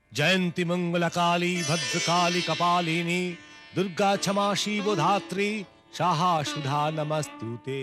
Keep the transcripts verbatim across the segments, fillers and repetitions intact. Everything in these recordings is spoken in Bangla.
जयंती मंगल काली भद्रकाली कपालिनी दुर्गा क्षमा शिव धात्री शाहा सुधा नमस्तुते।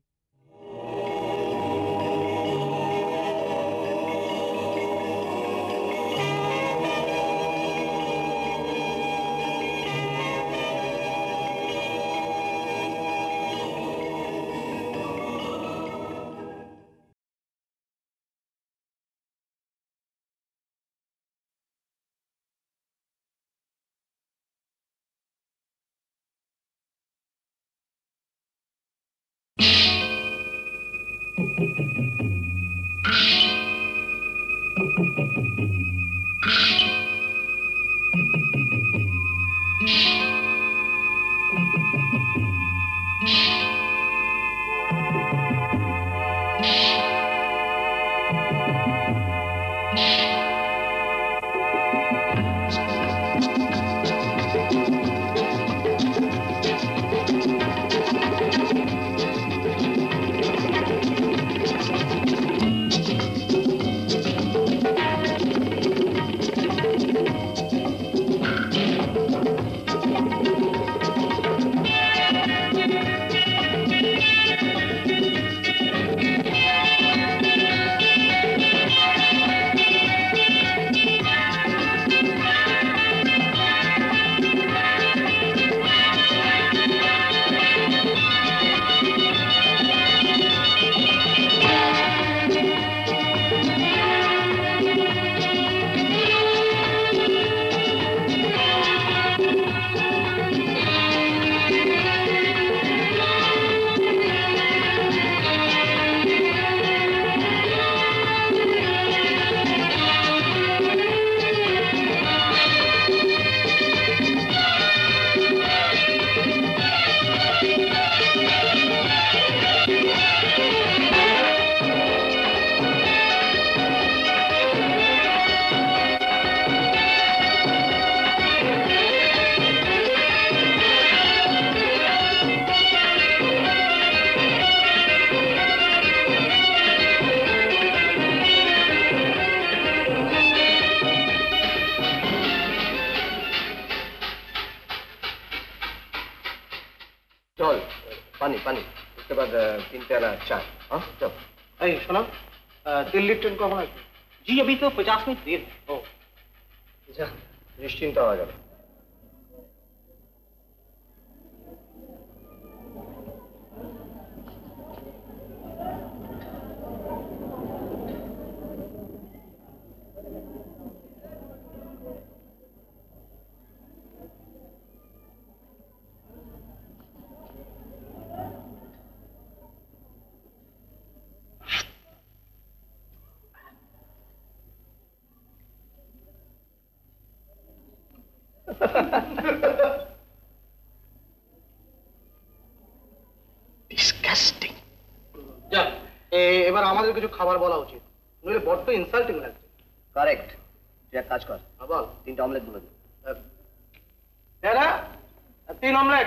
पानी पानी उसके बाद तीन प्याला चाय। हाँ चल। अरे सुनो, दिल्ली ट्रेन कब आएगी? जी अभी तो पचास मिनट देर है। अच्छा निश्चिंत आ जाओ। ডিসকাস্টিং। যা এবার আমাদের কিছু খাবার বলা উচিত, নইলে বড্ড ইনসাল্টিং লাগছে। কারেক্ট। তুই এক কাজ কর, বল। তিনটা অমলেট বলে দে। দাদা তিন অমলেট।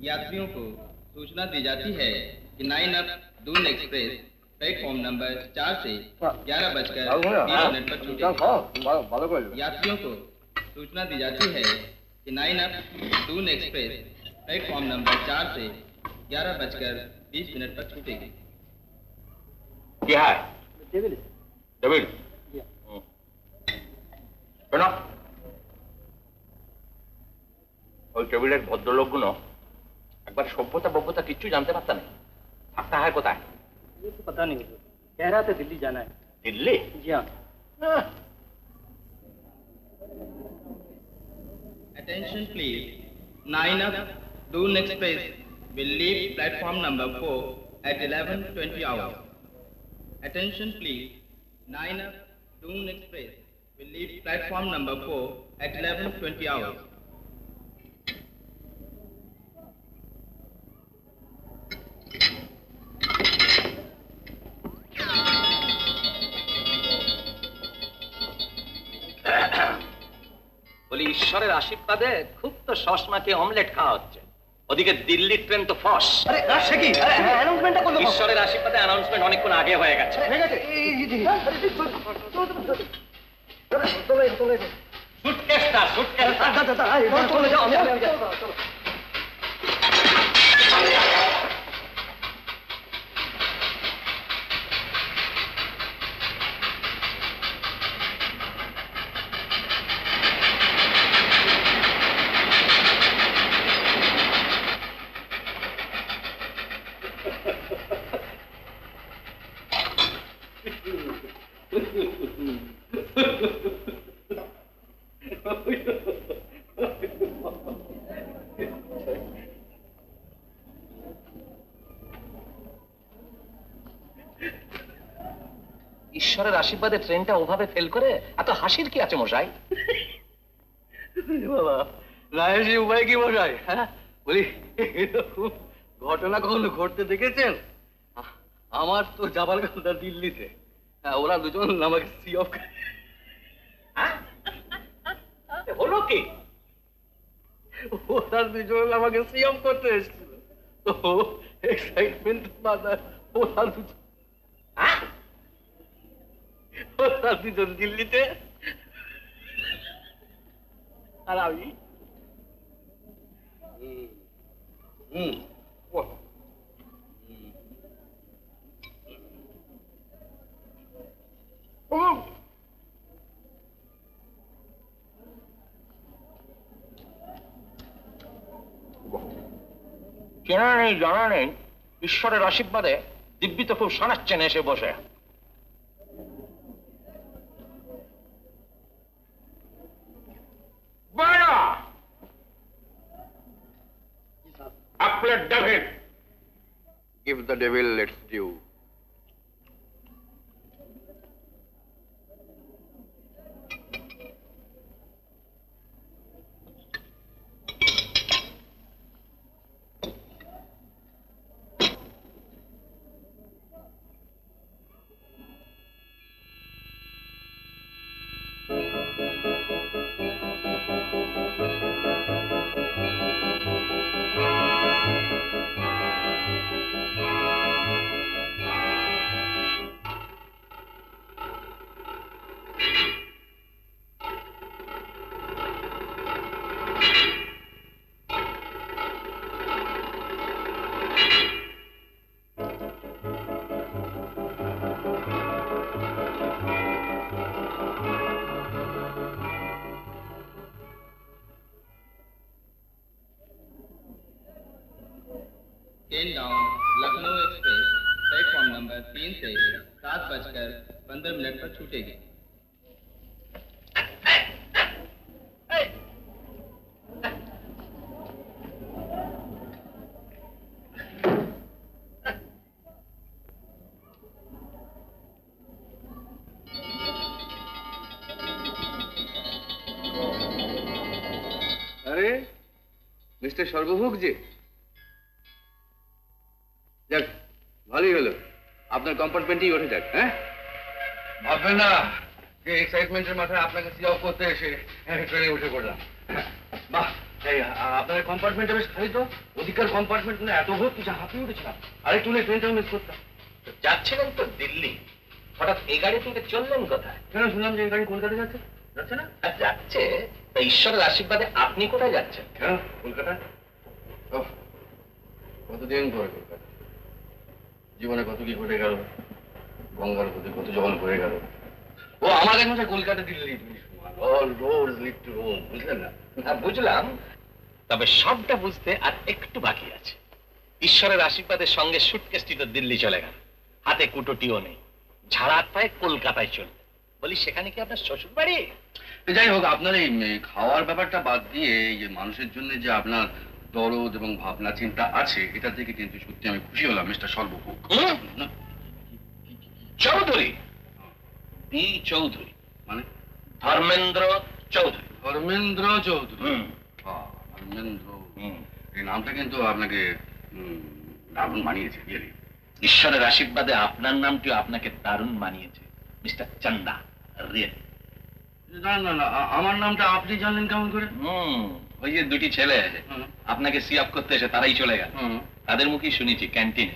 यात्रियों को सूचना दी जाती है कि nine up Doon express platform number चार से ग्यारह बजकर बीस मिनट पर छूटेगी। यात्रियों को सूचना दी जाती है कि nine up Doon express platform number चार से ग्यारह बजकर बीस मिनट पर छूटेगी। क्या है? डेविड। डेविड। শোনো, ওই টেবিলের ভদ্রলোকগুলো একবার সভ্যতা বভ্যতা কিচ্ছু জানতে পারতাম না। থাকতে হয় কোথায়? ये तो पता नहीं मुझे, कह रहा था दिल्ली जाना है। दिल्ली? जी हाँ। Attention please, nine up Doon Express will leave platform number four at eleven twenty hours. Attention please, nine up Doon Express will leave platform number four at eleven twenty hours. বলি ঈশ্বরের আশীর্বাদে খুব তো সসমাকে অমলেট খাওয়া হচ্ছে। ওদিকে দিল্লির ট্রেন তো ফস। আরে সে কি অ্যানাউন্সমেন্টটা করলো? ঈশ্বরের আশীর্বাদে অ্যানাউন্সমেন্ট অনেকক্ষণ আগে হয়ে গেছে। হয়ে গেছে? চলে চলে সুটকেসটা সুটকেসটা চলে যাও, আমি আমি ঈশ্বরের আশীর্বাদে ট্রেনটা ওভাবে ফেল করে এত হাসির কি আছে মশাই? বাবা না হেসে উপায় কি মশাই? হ্যাঁ বলি এরকম ঘটনা কখনো ঘটতে দেখেছেন? আমার তো যাবার কথা দিল্লিতে, ওরা দুজন আমাকে সি অফ হলো কি? ওরা দুজন আমাকে সি অফ করতে এসেছিল তো এক্সাইটমেন্ট মাথায় ওরা দুজন ওরা দুজন দিল্লিতে আর আমি হুম চেনা নেই জানা নেই, ঈশ্বরের আশীর্বাদে দিব্যি তো খুব শোনাচ্ছেন এসে বসে। David. Give the devil its due. Down Lucknow express platform number तीन से सात बजकर पंद्रह मिनट पर छूटेगी। अरे मिस्टर सर्वभोग जी, যাক ভালোই হলো, আপনার কম্পার্টমেন্টেই ওঠে যাক। হ্যাঁ ভাববেন না যে এক্সাইটমেন্টের মাথায় আপনাকে সি অফ করতে এসে ট্রেনে উঠে পড়লাম। বাহ এই আপনার কম্পার্টমেন্টটা বেশ খালি তো, ওদিককার কম্পার্টমেন্ট না এত ভোট কিছু হাঁপিয়ে উঠেছিলাম, আরেকটু হলে ট্রেনটাও মিস করতাম। যাচ্ছিলেন তো দিল্লি, হঠাৎ এই গাড়ি থেকে চললেন কোথায়? কেন শুনলাম যে এই গাড়ি কলকাতা যাচ্ছে, যাচ্ছে না? আর যাচ্ছে, তা ঈশ্বরের আশীর্বাদে আপনি কোথায় যাচ্ছেন? কেন কলকাতা? ওহ, কতদিন পরে কলকাতা, জীবনে কত কি ঘটে গেল, গঙ্গার প্রতি কত জল হয়ে গেল। ও আমার কাছে মনে হয় Kolkata Delhi all roads lead to Rome, বুঝলেন না? হ্যাঁ বুঝলাম, তবে সবটা বুঝতে আর একটু বাকি আছে। ঈশ্বরের আশীর্বাদের সঙ্গে সুটকেসটি তো দিল্লি চলে গেল, হাতে কুটোটিও নেই, ঝাড়া পায়ে কলকাতায় চলবে। বলি সেখানে কি আপনার শ্বশুর বাড়ি? যাই হোক, আপনার এই খাওয়ার ব্যাপারটা বাদ দিয়ে এই যে মানুষের জন্য যে আপনার দরদ এবং ভাবনা চিন্তা আছে, এটা থেকে কিন্তু সত্যি আমি খুশি হলাম মিস্টার সর্বভূক। চৌধুরী, বি চৌধুরী মানে ধর্মেন্দ্র চৌধুরী। ধর্মেন্দ্র চৌধুরী, বাহ, ধর্মেন্দ্র, এই নামটা কিন্তু আপনাকে দারুণ মানিয়েছে। ঈশ্বরের আশীর্বাদে আপনার নামটিও আপনাকে দারুণ মানিয়েছে মিস্টার চান্দা। রিয়েল না না না, আমার নামটা আপনি জানলেন কেমন করে? হুম, ওই যে দুটি ছেলে আছে আপনাকে সি আপ করতে এসে তারাই চলে গেল, তাদের মুখেই শুনেছি ক্যান্টিনে।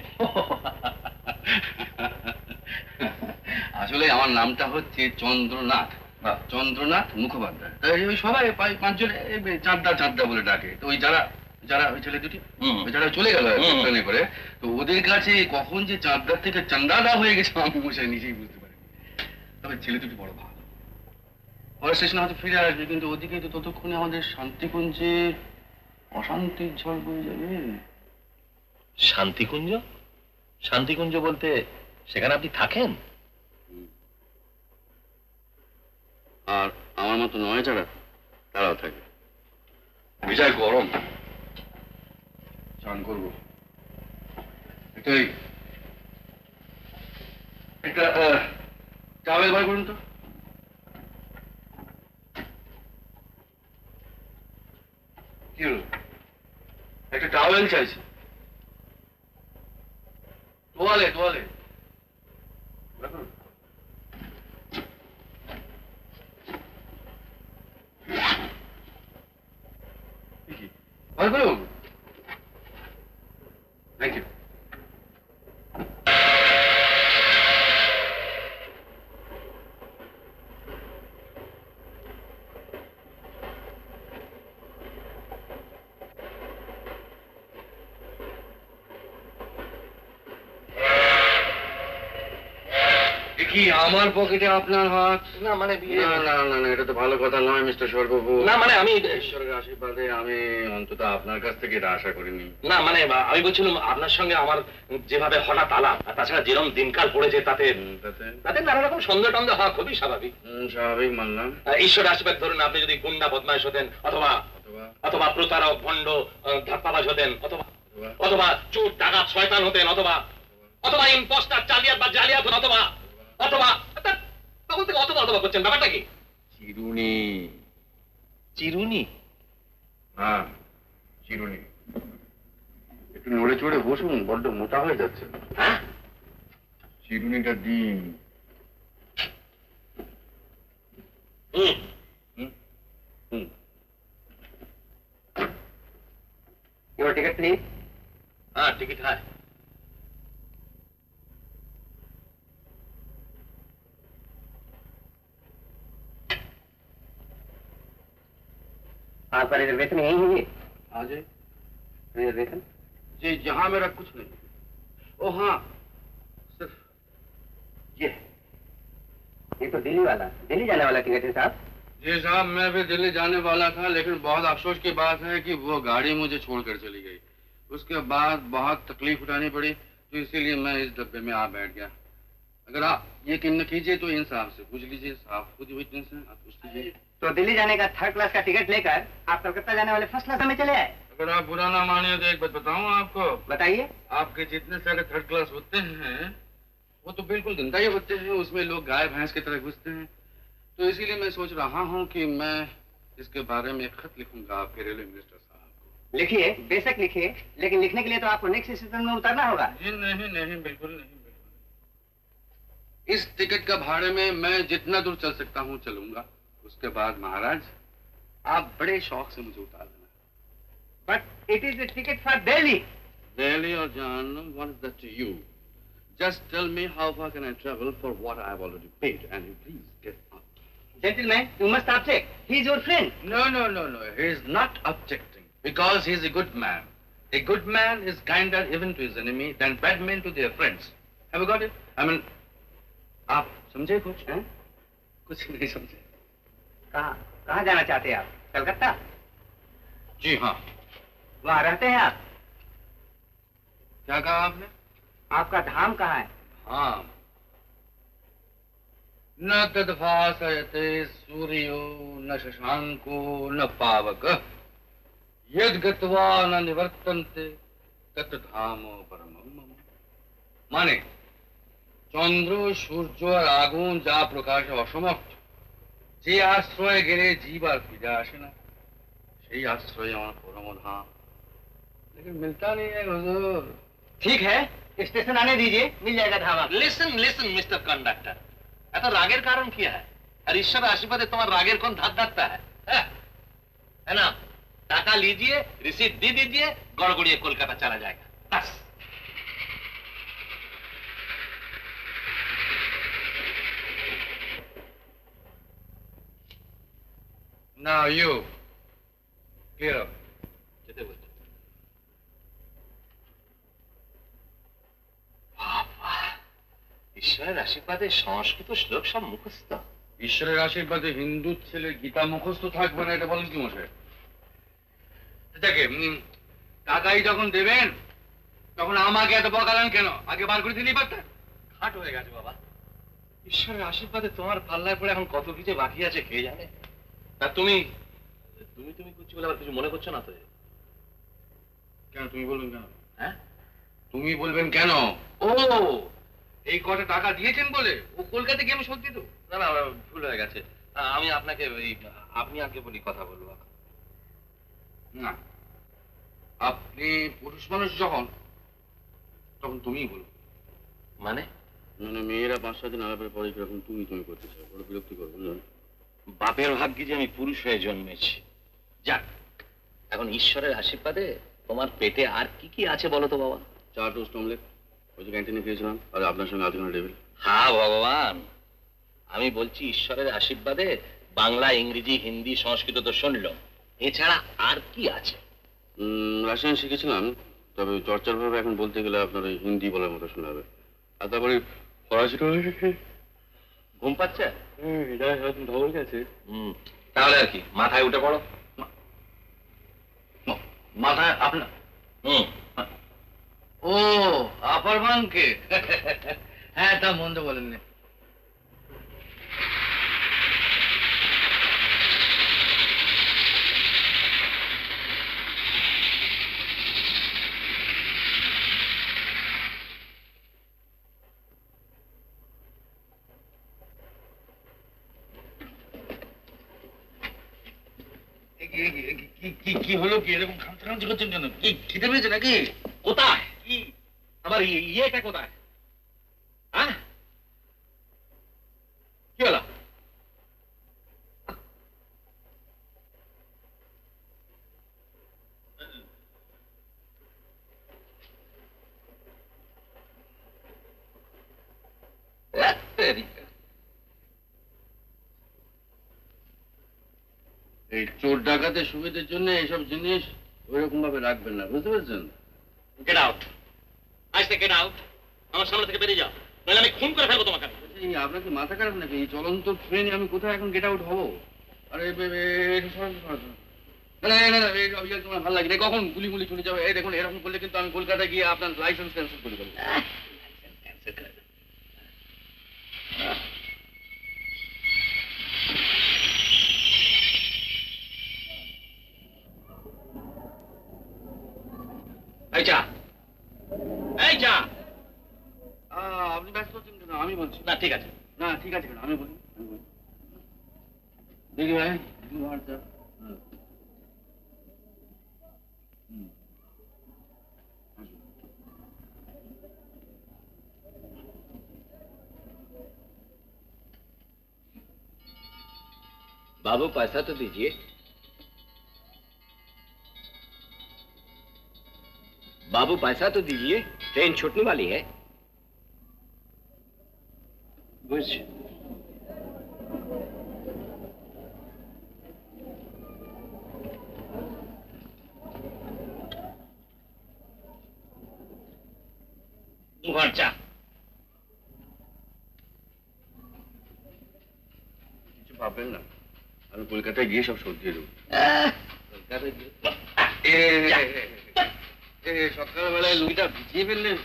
আসলে আমার নামটা হচ্ছে চন্দ্রনাথ, চন্দ্রনাথ মুখোপাধ্যায়। তাই ওই সবাই পাঁচজন চাঁদা চাঁদা বলে ডাকে। তো ওই যারা যারা ওই ছেলে দুটি যারা চলে গেল ট্রেনে করে, তো ওদের কাছে কখন যে চাঁদার থেকে চান্দাদা হয়ে গেছে আমি মশাই নিজেই বুঝতে পারি। তবে ছেলে দুটি বড় ভালো, পরের স্টেশনে হয়তো ফিরে আসবে, কিন্তু ওদিকে তো ততক্ষণে আমাদের শান্তিকুঞ্জে অশান্তির ঝড় বয়ে যাবে। শান্তিকুঞ্জ? শান্তিকুঞ্জ বলতে সেখানে আপনি থাকেন? আর আমার মতো নয় যারা, তারাও থাকে। বিজয় গরম, চান করবো। এটাই একটা ট্রাভেল বার করুন তো। কি হলো? একটা টাওয়েল চাইছি, তোয়ালে তোয়ালে থ্যাংক ইউ। কি আমার পকেটে আপনার হাত? না মানে না না না না, এটা তো ভালো কথা নয় মিস্টার সর্বভূক। না মানে আমি ঈশ্বরের আশীর্বাদে আমি অন্তত আপনার কাছ থেকে এটা আশা করিনি। না মানে আমি বলছিলাম আপনার সঙ্গে আমার যেভাবে হঠাৎ আলাপ, আর তাছাড়া যেরকম দিনকাল পড়েছে তাতে তাতে তাতে নানা রকম সন্দেহ টন্দেহ হওয়া খুবই স্বাভাবিক। স্বাভাবিক মানলাম। ঈশ্বর আশীর্বাদ ধরুন, আপনি যদি গুন্ডা বদমাইশ হতেন, অথবা অথবা প্রতারক ভণ্ড ধাপ্পাবাজ হতেন, অথবা অথবা চোর ডাকাত শয়তান হতেন, অথবা অথবা ইম্পোস্টার জালিয়াত বা জালিয়াত হতেন, অথবা অথবা তখন থেকে অথবা অথবা করছেন, ব্যাপারটা কি? চিরুনি। চিরুনি? হ্যাঁ চিরুনি। একটু নড়ে চড়ে বসুন, বড্ড মোটা হয়ে যাচ্ছে। হ্যাঁ চিরুনিটা দিন। হুম হুম। Your ticket, please. हाँ टिकट है। आपका रिजर्वेशन यही है? हाँ जी रिजर्वेशन जी, जहाँ मेरा कुछ नहीं। ओ हाँ, सिर्फ ये ये तो दिल्ली वाला, दिल्ली जाने वाला टिकट है साहब। जी साहब, मैं भी दिल्ली जाने वाला था, लेकिन बहुत अफसोस की बात है कि वो गाड़ी मुझे छोड़कर चली गई। उसके बाद बहुत तकलीफ उठानी पड़ी, तो इसीलिए मैं इस डब्बे में आ बैठ गया। अगर आप यकीन न कीजिए तो इन साहब से पूछ लीजिए, साहब खुद विटनेस हैं, आप पूछ लीजिए। तो दिल्ली जाने का थर्ड क्लास का टिकट लेकर आप कलकत्ता जाने वाले फर्स्ट क्लास में चले आए। अगर आप बुरा ना मानिए तो एक बात बताऊं आपको। बताइए। आपके जितने सारे थर्ड क्लास होते हैं वो तो बिल्कुल गंदा ही होते हैं, उसमें लोग गाय भैंस की तरह घुसते हैं। तो इसीलिए मैं सोच रहा हूँ कि मैं इसके बारे में खत लिखूंगा आपके रेलवे मिनिस्टर साहब को। लिखिए, बेशक लिखिए, लेकिन लिखने के लिए तो आपको नेक्स्ट स्टेशन में उतरना होगा। जी नहीं नहीं, बिल्कुल नहीं, बिल्कुल। इस टिकट का भाड़े में मैं जितना दूर चल सकता हूँ चलूंगा। उसके बाद महाराज आप बड़े शौक से मुझे उतार देना। But it is a ticket for Delhi. Delhi or Jahannam, what is that to you? Just tell me how far can I travel for what I have already paid, and you please get up. Gentlemen, you must object. He is your friend. No, no, no, no. He is not objecting because he is a good man. A good man is kinder even to his enemy than bad men to their friends. Have you got it? I mean, आप समझे कुछ? हैं? कुछ नहीं समझे. कहाँ कहाँ जाना चाहते हैं आप? कलकत्ता? जी हाँ. वहाँ रहते हैं आप? क्या कहा आपने? आपका धाम कहाँ है? धाम. न तद्भासयते सूर्यो न शशांको न पावक यद गत्वा न निवर्तन्ते तत् धामो परमं मम. মানে চন্দ্র সূর্য আর আগুন যা প্রকাশে অসমর্থ, যে আশ্রয়ে গেলে জীব আর ফিরে আসে না, সেই আশ্রয়ে আমার পরম ধাম. लेकिन मिलता नहीं है हुजूर. ठीक है, स्टेशन आने दीजिए, मिल जाएगा धाम आपको. লিসেন লিসেন মিস্টার কন্ডাক্টর, এত রাগের কারণ কি है? আর ঈশ্বরের আশীর্বাদে তোমার রাগের কোন ধার ধারता है? है ना? টাকা लीजिए, रिसीट दे दीजिए, गड़गड़िए कोलकाता चला जाएगा. बस. Now you clear up. যেতে বলছি. ঈশ্বরের আশীর্বাদে সংস্কৃত শ্লোক সব মুখস্থ. ঈশ্বরের আশীর্বাদে হিন্দু ছেলে গীতা মুখস্থ থাকবে না, এটা বলেন কি মশাই? দেখে টাকাই যখন দেবেন তখন আমাকে এত বকালেন কেন? আগে বার করে দিলেই পারতেন. খাট হয়ে গেছে বাবা. ঈশ্বরের আশীর্বাদে তোমার পাল্লায় পড়ে এখন কত কিছু বাকি আছে কে জানে. তা তুমি তুমি তুমি করছি বলে আবার কিছু মনে করছো না তো? কেন তুমি বলবেন কেন? হ্যাঁ, তুমি বলবেন কেন? ও এই কটা টাকা দিয়েছেন বলে ও কলকাতা গিয়ে আমি সত্যি তো? না না, ভুল হয়ে গেছে. আমি আপনাকে ওই আপনি আগে বলি কথা বলবো. না, আপনি পুরুষ মানুষ যখন, তখন তুমিই বলুন. মানে মানে মেয়েরা পাঁচ সাত দিন আলাপের পরে কিরকম তুমি তুমি করতে চাও, বড় বিরক্তিকর বুঝলেন? বাপের ভাগ্যে যে আমি পুরুষ হয়ে জন্মেছি. যাক, এখন ঈশ্বরের আশীর্বাদে তোমার পেটে আর কি কি আছে বলো তো বাবা? চা টোস্ট অমলেট ওই যে ক্যান্টিনে খেয়েছিলাম, আর আপনার সঙ্গে আধ ঘন্টা টেবিল. হ্যাঁ ভগবান, আমি বলছি ঈশ্বরের আশীর্বাদে বাংলা, ইংরেজি, হিন্দি, সংস্কৃত তো শুনলো, এছাড়া আর কি আছে? রাশিয়ান শিখেছিলাম, তবে চর্চার ভাবে এখন বলতে গেলে আপনার ওই হিন্দি বলার মতো শোনা হবে. আর তারপরে ফরাসিটা ঘুম পাচ্ছে? এটা ধবল গেছে. হুম, তাহলে আর কি, মাথায় উঠে পড়ো. মাথায় আপনার? হুম. ও আপার বাংকে. হ্যাঁ, তা মন্দ বলেননি. কি হলো? কি এরকম খামচা খামচি করছেন কেন? কি খিদে পেয়েছে নাকি? কোথায় কি আমার ইয়েটা কোথায়? হ্যাঁ, কি হলো? এই চোর ডাকাতের সুবিধার জন্য এইসব জিনিস ওইরকম ভাবে রাখবেন না, বুঝতে পারছেন? গেট আউট, আজ থেকে গেট আউট. আমার সামনে থেকে বেরিয়ে যাও, নাহলে আমি খুন করে ফেলবো তোমাকে. এই আপনার কি মাথা খারাপ নাকি? এই চলন্ত ট্রেনে আমি কোথায় এখন গেট আউট হবো? আরে তোমার ভালো লাগে কখন গুলি গুলি চলে যাবে? এই দেখুন, এরকম করলে কিন্তু আমি কলকাতা গিয়ে আপনার লাইসেন্স ক্যান্সেল করে দেবো. এই চা, এই চা. আপনি ব্যস্ত হচ্ছেন কেন? আমি বলছি. না ঠিক আছে, না ঠিক আছে কেন? আমি বলি আমি বলি দেখি ভাই দু ঘন্টা. बाबू पैसा तो दीजिए. बाबू पैसा तो दीजिए, ट्रेन छूटने वाली है। বুঝছি। খরচা কিছু ভাববেন না, আমি কলকাতায় গিয়ে সব শোধ দিয়ে দেবো। কলকাতায় গিয়ে সকালবেলায় লুকিটা ভিজিয়ে ফেললেন।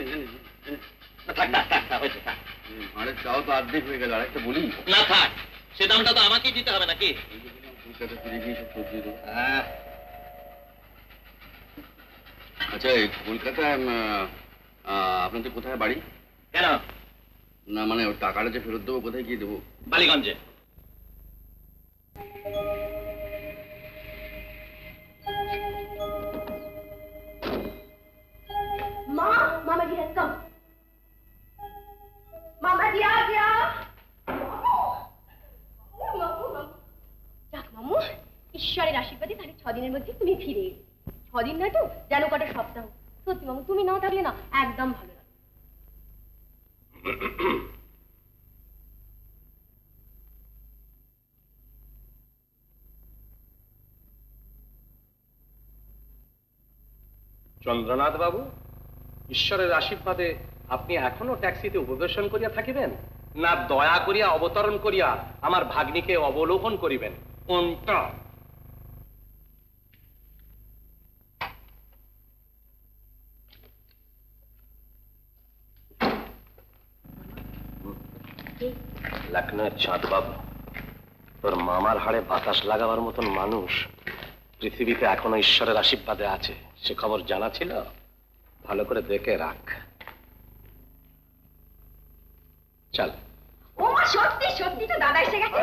আরে চাও তো অর্ধেক হয়ে গেল, আরেকটা বলি না থাক, সে দামটা তো আমাকেই দিতে হবে নাকি? কলকাতা ফিরে গিয়ে সব শোধ দিয়ে দেবো। আচ্ছা, এই কলকাতায় আপনাদের কোথায় বাড়ি? কেন? না মানে ওর টাকাটা যে ফেরত দেবো, কোথায় গিয়ে দেবো? বালিগঞ্জে। মা, মামা জি has come. মামা জি আ গয়া। যাক মামু, ঈশ্বরের আশীর্বাদে তাহলে ছ দিনের মধ্যে তুমি ফিরে এলে। ছ দিন নয় তো, যেন কটা সপ্তাহ। সত্যি মামু, তুমি নাও থাকলে না একদম ভালো লাগে। চন্দ্রনাথ বাবু, ঈশ্বরের আশীর্বাদে আপনি এখনো ট্যাক্সিতে উপবেশন করিয়া থাকিবেন, না দয়া করিয়া অবতরণ করিয়া আমার ভাগ্নিকে অবলোকন করিবেন? কোনটা? লখনৌয়ের চাঁদ বাবু, তোর মামার হাড়ে বাতাস লাগাবার মতন মানুষ পৃথিবীতে এখনো ঈশ্বরের আশীর্বাদে আছে, সে খবর জানা ছিল? ভালো করে দেখে রাখ। চল। ও মা, সত্যি সত্যি তো দাদা এসে গেছে।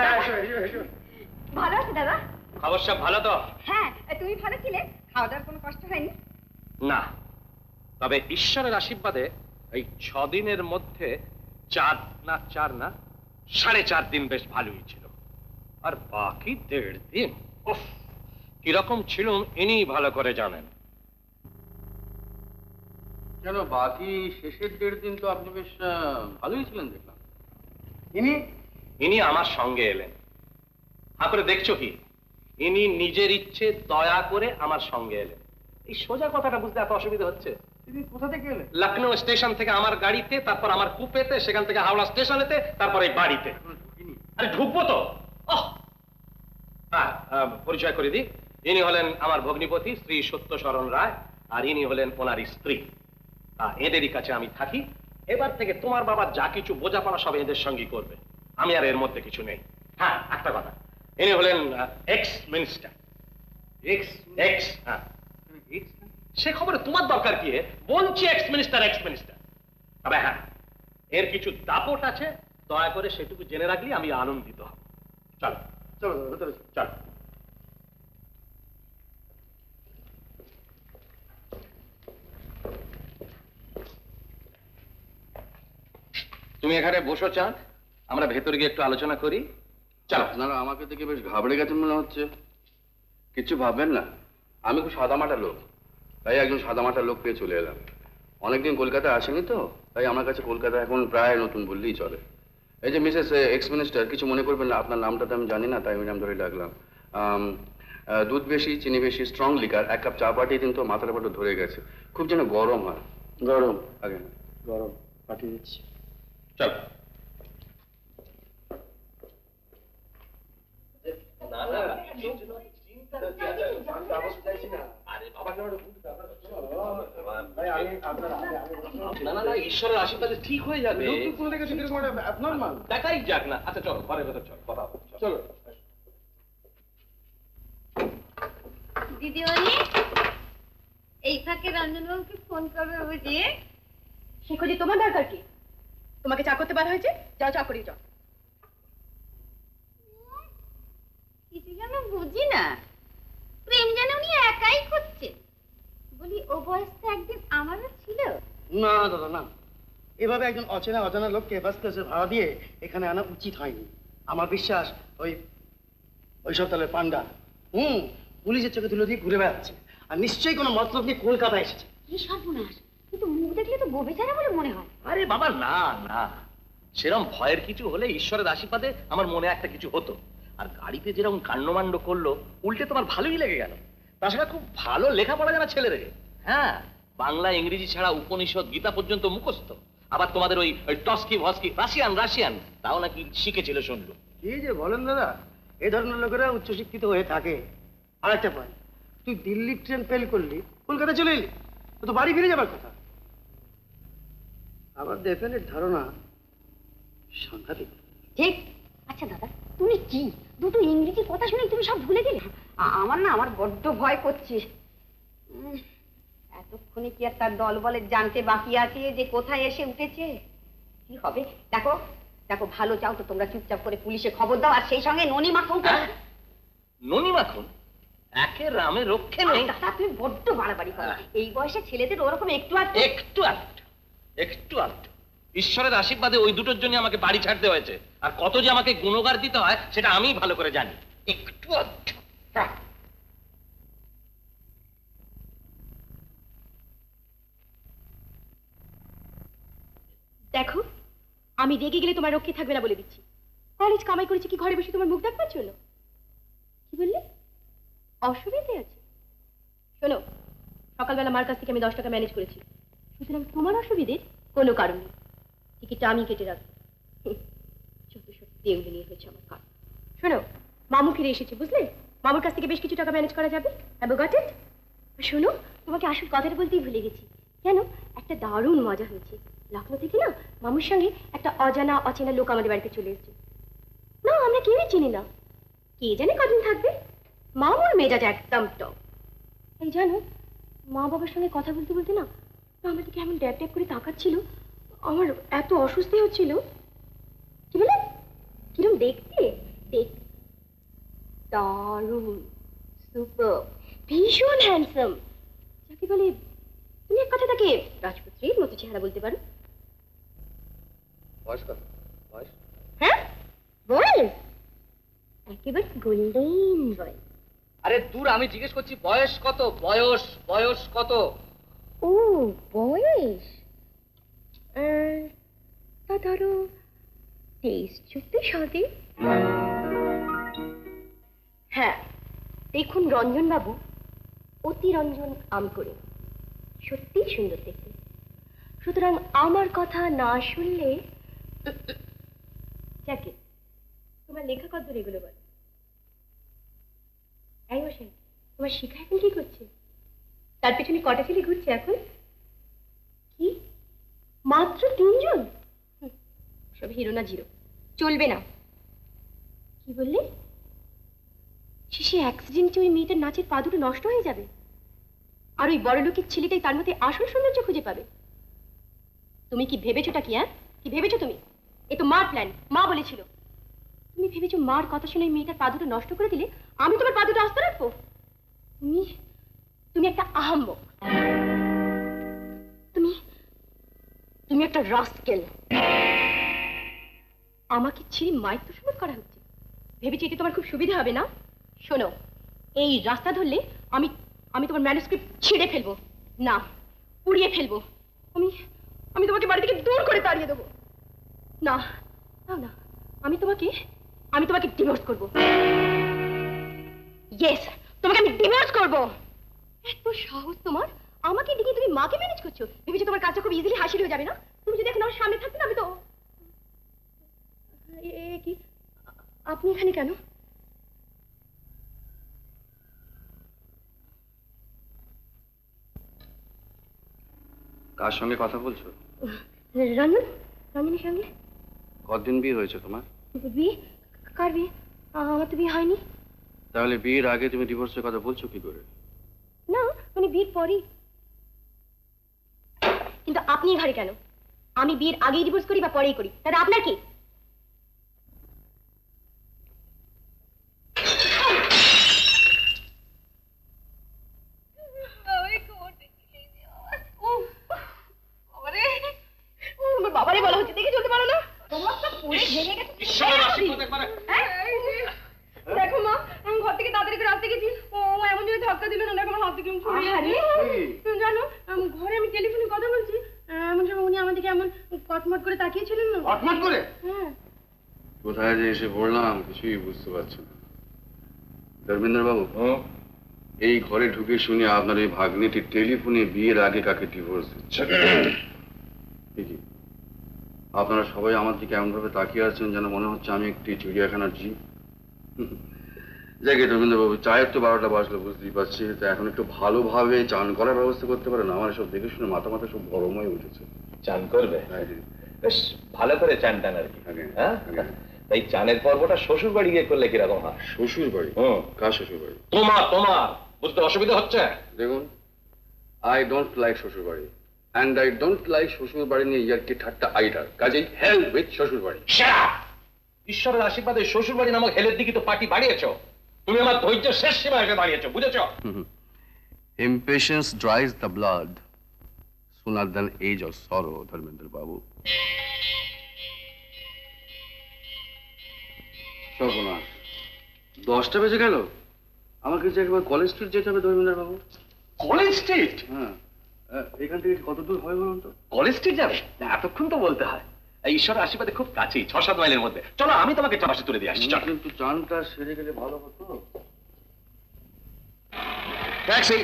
ভালো আছে দাদা? খবর সব ভালো তো? হ্যাঁ, তুমি ভালো ছিলে? খাওয়া দাওয়ার কোনো কষ্ট হয়নি? না, তবে ঈশ্বরের আশীর্বাদে এই ছ দিনের মধ্যে চার না চার না সাড়ে চার দিন বেশ ভালোই ছিল, আর বাকি দেড় দিন উফ, কিরকম ছিল ইনি ভালো করে জানেন। কেন, বাকি শেষের দেড় দিন তো আপনি বেশ ভালোই ছিলেন দেখলাম। ইনি ইনি আমার সঙ্গে এলেন। হা করে দেখছো কি? ইনি নিজের ইচ্ছে দয়া করে আমার সঙ্গে এলেন। এই সোজা কথাটা বুঝতে এত অসুবিধা হচ্ছে? তিনি কোথা থেকে এলেন? লখনৌ স্টেশন থেকে আমার গাড়িতে, তারপর আমার কুপেতে, সেখান থেকে হাওড়া স্টেশনেতে, তারপর এই বাড়িতে। আরে ঢুকবো তো। হ্যাঁ, পরিচয় করে দিই, ইনি হলেন আমার ভগ্নিপতি শ্রী সত্যশরণ রায়, আর ইনি হলেন ওনার স্ত্রী। এদেরই কাছে আমি থাকি। এবার থেকে তোমার বাবার যা কিছু বোঝাপড়া সব এদের সঙ্গে করবে, আমি আর এর মধ্যে কিছু নেই। হ্যাঁ, একটা কথা, ইনি হলেন এক্স মিনিস্টার। এক্স এক্স হ্যাঁ, সে খবরে তোমার দরকার কি? বলছি এক্স মিনিস্টার এক্স মিনিস্টার। তবে হ্যাঁ, এর কিছু দাপট আছে, দয়া করে সেটুকু জেনে রাখলে আমি আনন্দিত হব। চলো চলো ভেতরে চলো। তুমি এখানে বসো চাঁদ, আমরা ভেতরে গিয়ে একটু আলোচনা করি। চলো। আপনারা আমাকে দেখে বেশ ঘাবড়ে গেছেন মনে হচ্ছে। কিছু ভাববেন না, আমি খুব সাদামাটা লোক, তাই একজন সাদামাটা লোক পেয়ে চলে এলাম। অনেকদিন কলকাতায় আসেনি তো, তাই আমার কাছে কলকাতা এখন প্রায় নতুন বললেই চলে। এই যে মিসেস এক্স মিনিস্টার, কিছু মনে করবেন না, আপনার নামটা তো আমি জানি না, তাই আমি নাম ধরে ডাকলাম। দুধ বেশি, চিনি বেশি, স্ট্রং লিকার, এক কাপ চা পাঠিয়ে দিন তো, মাথাটা বড় ধরে গেছে, খুব যেন গরম হয়। গরম আগে গরম পাঠিয়ে দিচ্ছি। চল। না না না, ঈশ্বরের আশীর্বাদে ঠিক হয়ে যাবে। দেখাই যাক না। আচ্ছা চলো, ঘরের ভেতর চল, কথা চলো। দিদিমণি, এই ফাঁকে রঞ্জনবাবুকে ফোন করবে বুঝিয়ে। সে খোঁজে তোমার দরকার কি? তোমাকে চা করতে বার হয়েছে, যাও চা করি যাও। কিছু যেন বুঝি না, প্রেম যেন উনি একাই করছেন। বলি, ও বয়সটা একদিন আমারও ছিল। না দাদা না, এভাবে একজন অচেনা অজানা লোককে বাস ক্লাসে ভাড়া দিয়ে এখানে আনা উচিত হয়নি। আমার বিশ্বাস ওই ওইসব তাহলে পান্ডা হুম পুলিশের চোখে তুলে দিয়ে ঘুরে বেড়াচ্ছে। আর নিশ্চয়ই কোনো মতলব নিয়ে কলকাতা এসেছে। কি সর্বনাশ, কিন্তু মুখ দেখলে তো গোবেচারা বলে মনে হয়। আরে বাবা না না, সেরকম ভয়ের কিছু হলে ঈশ্বরের আশীর্বাদে আমার মনে একটা কিছু হতো। আর গাড়িতে যেরকম কাণ্ডমাণ্ড করলো, উল্টে তোমার ভালোই লেগে গেল। তাছাড়া খুব ভালো লেখাপড়া জানা ছেলে রে। হ্যাঁ, বাংলা ইংরেজি ছাড়া উপনিষদ গীতা পর্যন্ত মুখস্থ। আবার তোমাদের ওই ওই টস্কি ভস্কি রাশিয়ান রাশিয়ান তাও নাকি শিখেছিল শুনলো। কি যে বলেন দাদা, এই ধরনের লোকেরা উচ্চশিক্ষিত হয়ে থাকে। আর একটা পয়েন্ট, তুই দিল্লির ট্রেন ফেল করলি, কলকাতা চলে এলি, তো বাড়ি ফিরে যাবার কথা। আবার দেখেনের ধারণা সাংঘাতিক। ঠিক। আচ্ছা দাদা, তুমি কি দুটো ইংরেজি কথা শুনে তুমি সব ভুলে গেলে? আমার না আমার বড্ড ভয় করছে। উম, এতক্ষণে কি আর তার দল বলে জানতে বাকি আছে যে কোথায় এসে উঠেছে? কি হবে দেখো, দেখো ভালো চাও তো তোমরা চুপচাপ করে পুলিশে খবর দাও, আর সেই সঙ্গে ননি মাখন। ননি মাখন একে রামে রক্ষে নেই। দাদা তুমি বড্ড বাড়াবাড়ি করো, এই বয়সে ছেলেদের ওরকম একটু আধটু একটু আধটু একটু আধটু ঈশ্বরের আশীর্বাদে ওই দুটোর জন্য আমাকে বাড়ি ছাড়তে হয়েছে। আর কত যে আমাকে গুণগার দিতে হয় সেটা আমি ভালো করে জানি। একটু আধটু। দেখো, আমি রেগে গেলে তোমার রক্ষে থাকবে না বলে দিচ্ছি। কলেজ কামাই করেছি কি ঘরে বসে তোমার মুখ দেখবার জন্য? কি বললে? অসুবিধে আছে? শোনো, সকালবেলা মার কাছ থেকে আমি দশ টাকা ম্যানেজ করেছি, সুতরাং তোমার অসুবিধের কোনো কারণ নেই। টিকিটটা আমি কেটে রাখবো। যত সব দেউলে নিয়ে হয়েছে আমার কাজ। শোনো, মামু ফিরে এসেছে বুঝলে, মামুর কাছ থেকে বেশ কিছু টাকা ম্যানেজ করা যাবে। Have you got it? শোনো, তোমাকে আসল কথাটা বলতেই ভুলে গেছি। কেন, একটা দারুণ মজা হয়েছে। লখনৌ থেকে না মামুর সঙ্গে একটা অজানা অচেনা লোক আমাদের বাড়িতে চলে এসেছে। না আমরা কেউই চিনি না, কে জানে কদিন থাকবে। মামুর মেজাজ একদম টপ। এই জানো, মা বাবার সঙ্গে কথা বলতে বলতে না আমাদের কেমন ড্যাপ ড্যাপ করে তাকাচ্ছিল। আমার এত অস্বস্তি হচ্ছিল। কি বলে? কিরম দেখতে? দেখ, দারুণ, সুপার, ভীষণ হ্যান্ডসাম। যাকে বলে তুমি এক কথা তাকে রাজপুত্রীর মতো চেহারা বলতে পারো। বয়স কত? বয়স? হ্যাঁ, বয়স একেবারে গোল্ডেন বয়স। আরে দূর, আমি জিজ্ঞেস করছি বয়স কত? বয়স বয়স কত? ও বয়স তা ধরো তেইশ চব্বিশ হবে। হ্যাঁ, দেখুন রঞ্জন বাবু অতি রঞ্জন আম করে সত্যি সুন্দর দেখতে। সুতরাং আমার কথা না শুনলে যাকে তোমার লেখা কত এগুলো বল। এই বসেন, তোমার শিখা এখন কি করছে? তার পেছনে কটা ছেলে ঘুরছে এখন? কি মাত্র তিনজন? সব হিরো না জিরো, চলবে না। কি বললে? শেষে অ্যাক্সিডেন্টে ওই মেয়েটার নাচের পা দুটো নষ্ট হয়ে যাবে, আর ওই বড় লোকের ছেলেটাই তার মধ্যে আসল সৌন্দর্য খুঁজে পাবে। তুমি কি ভেবেছোটা কি? হ্যাঁ, কি ভেবেছো তুমি? এ তো মার প্ল্যান, মা বলেছিল। তুমি ভেবেছো মার কথা শুনে মেয়েটার পা দুটো নষ্ট করে দিলে আমি তোমার পা দুটো আস্তে রাখবো? তুমি তুমি একটা আহাম্মক, তুমি তুমি একটা রাস্কেল। আমাকে ছিঁড়ে মাইত্র সমাজ করা হচ্ছে, ভেবেছি এতে তোমার খুব সুবিধা হবে না। শোনো, এই রাস্তা ধরলে আমি আমি তোমার ম্যানুস্ক্রিপ্ট ছিঁড়ে ফেলবো, না পুড়িয়ে ফেলবো। আমি আমি তোমাকে বাড়ি থেকে দূর করে তাড়িয়ে দেবো। না না না, আমি তোমাকে আমি তোমাকে ডিভোর্স করবো। ইয়েস, তোমাকে আমি ডিভোর্স করবো। এত সাহস তোমার? আমাকে ডেকে তুমি মাকে ম্যানেজ করছো, ভেবেছো তোমার কাজটা খুব ইজিলি হাসিল হয়ে যাবে না? তুমি যদি এখন আমার সামনে থাকতে না, আমি তো। এ কি, আপনি এখানে কেন? কার সঙ্গে কথা বলছো? রঞ্জন, রঞ্জনের সঙ্গে। কতদিন বিয়ে হয়েছে তোমার? বিয়ে? কার বিয়ে? আমার তো বিয়ে হয়নি। তাহলে বিয়ের আগে তুমি ডিভোর্সের কথা বলছো কি করে? না মানে বিয়ের পরই। কিন্তু আপনি ঘরে কেন? আমি বিয়ের আগেই ডিভোর্স করি বা পরেই করি, তাহলে আপনার কি? বাবারে বলা হচ্ছে, দেখে চলতে পারো না? তোমার তো পুরো ভেঙে গেছে। দেখো মা, আমি ঘর থেকে তাড়াতাড়ি করে আসতে গেছি, ও এমন জন্য ধাক্কা দিল না, দেখো আমার হাত থেকে ছড়িয়ে আরে জানো ঘরে আমি টেলিফোনে কথা বলছি এমন সময় উনি আমাদেরকে এমন কটমট করে তাকিয়েছিলেন না। কটমট করে? হ্যাঁ। কোথায় যে এসে পড়লাম কিছুই বুঝতে পারছি না। ধর্মেন্দ্র বাবু, এই ঘরে ঢুকে শুনে আপনার এই ভাগ্নিটি টেলিফোনে বিয়ের আগে কাকে ডিভোর্স দিচ্ছে। ঠিকই, আপনারা সবাই আমার দিকে এমন ভাবে তাকিয়ে আছেন যেন মনে হচ্ছে আমি একটি চিড়িয়াখানার জীব। যাকে ধর্মেন্দ্র বাবু, চায়ের তো বারোটা বাজলো বুঝতেই পারছি, তো এখন একটু ভালোভাবে চান করার ব্যবস্থা করতে পারেন। আমার সব দেখে শুনে মাথা মাথা সব গরম হয়ে উঠেছে। চান করবে? বেশ ভালো করে চান টান আর কি। হ্যাঁ, তাই চানের পর্বটা শ্বশুর বাড়ি গিয়ে করলে কিরকম হয়? শ্বশুর বাড়ি? কার শ্বশুর বাড়ি? তোমার। তোমার বুঝতে অসুবিধা হচ্ছে? দেখুন, আই ডোন্ট লাইক শ্বশুর বাড়ি, অ্যান্ড আই ডোন্ট লাইক শ্বশুর বাড়ি নিয়ে ইয়ারকি ঠাট্টা আইডার। কাজেই হেল উইথ শ্বশুর বাড়ি। ঈশ্বরের আশীর্বাদে শ্বশুর বাড়ি নামক হেলের দিকে তো পার্টি বাড়িয়েছো। তুমি আমার ধৈর্য শেষ সীমা এসে দাঁড়িয়েছো, বুঝেছো? Impatience dries the blood sooner than age or sorrow, Dharmendra বাবু। সর্বনাশ, দশটা বেজে গেল। আমাকে যে একবার কলেজ স্ট্রিট যেতে হবে ধর্মেন্দ্র বাবু। College street? হ্যাঁ, এখান থেকে কত দূর হয় বলুন তো? কলেজ স্ট্রিট যাবে? এতক্ষণ তো বলতে হয়। এই ঈশ্বরের আশীর্বাদে খুব কাছেই, ছ সাত মাইলের মধ্যে। চলো আমি তোমাকে চাপাশে তুলে দিয়ে আসছি। কিন্তু চানটা সেরে গেলে ভালো হতো। ট্যাক্সি।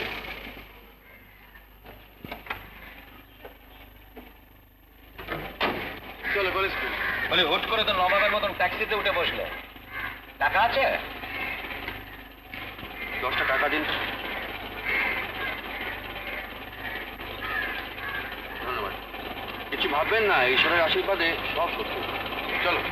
চলো কলেজ স্ট্রিট। বলে হুট করে তো নবাবের মতন ট্যাক্সিতে উঠে বসলে। টাকা আছে? দশটা টাকা দিন। ধন্যবাদ। কিছু ভাববেন না, ঈশ্বরের আশীর্বাদে সব সত্যি। চলো।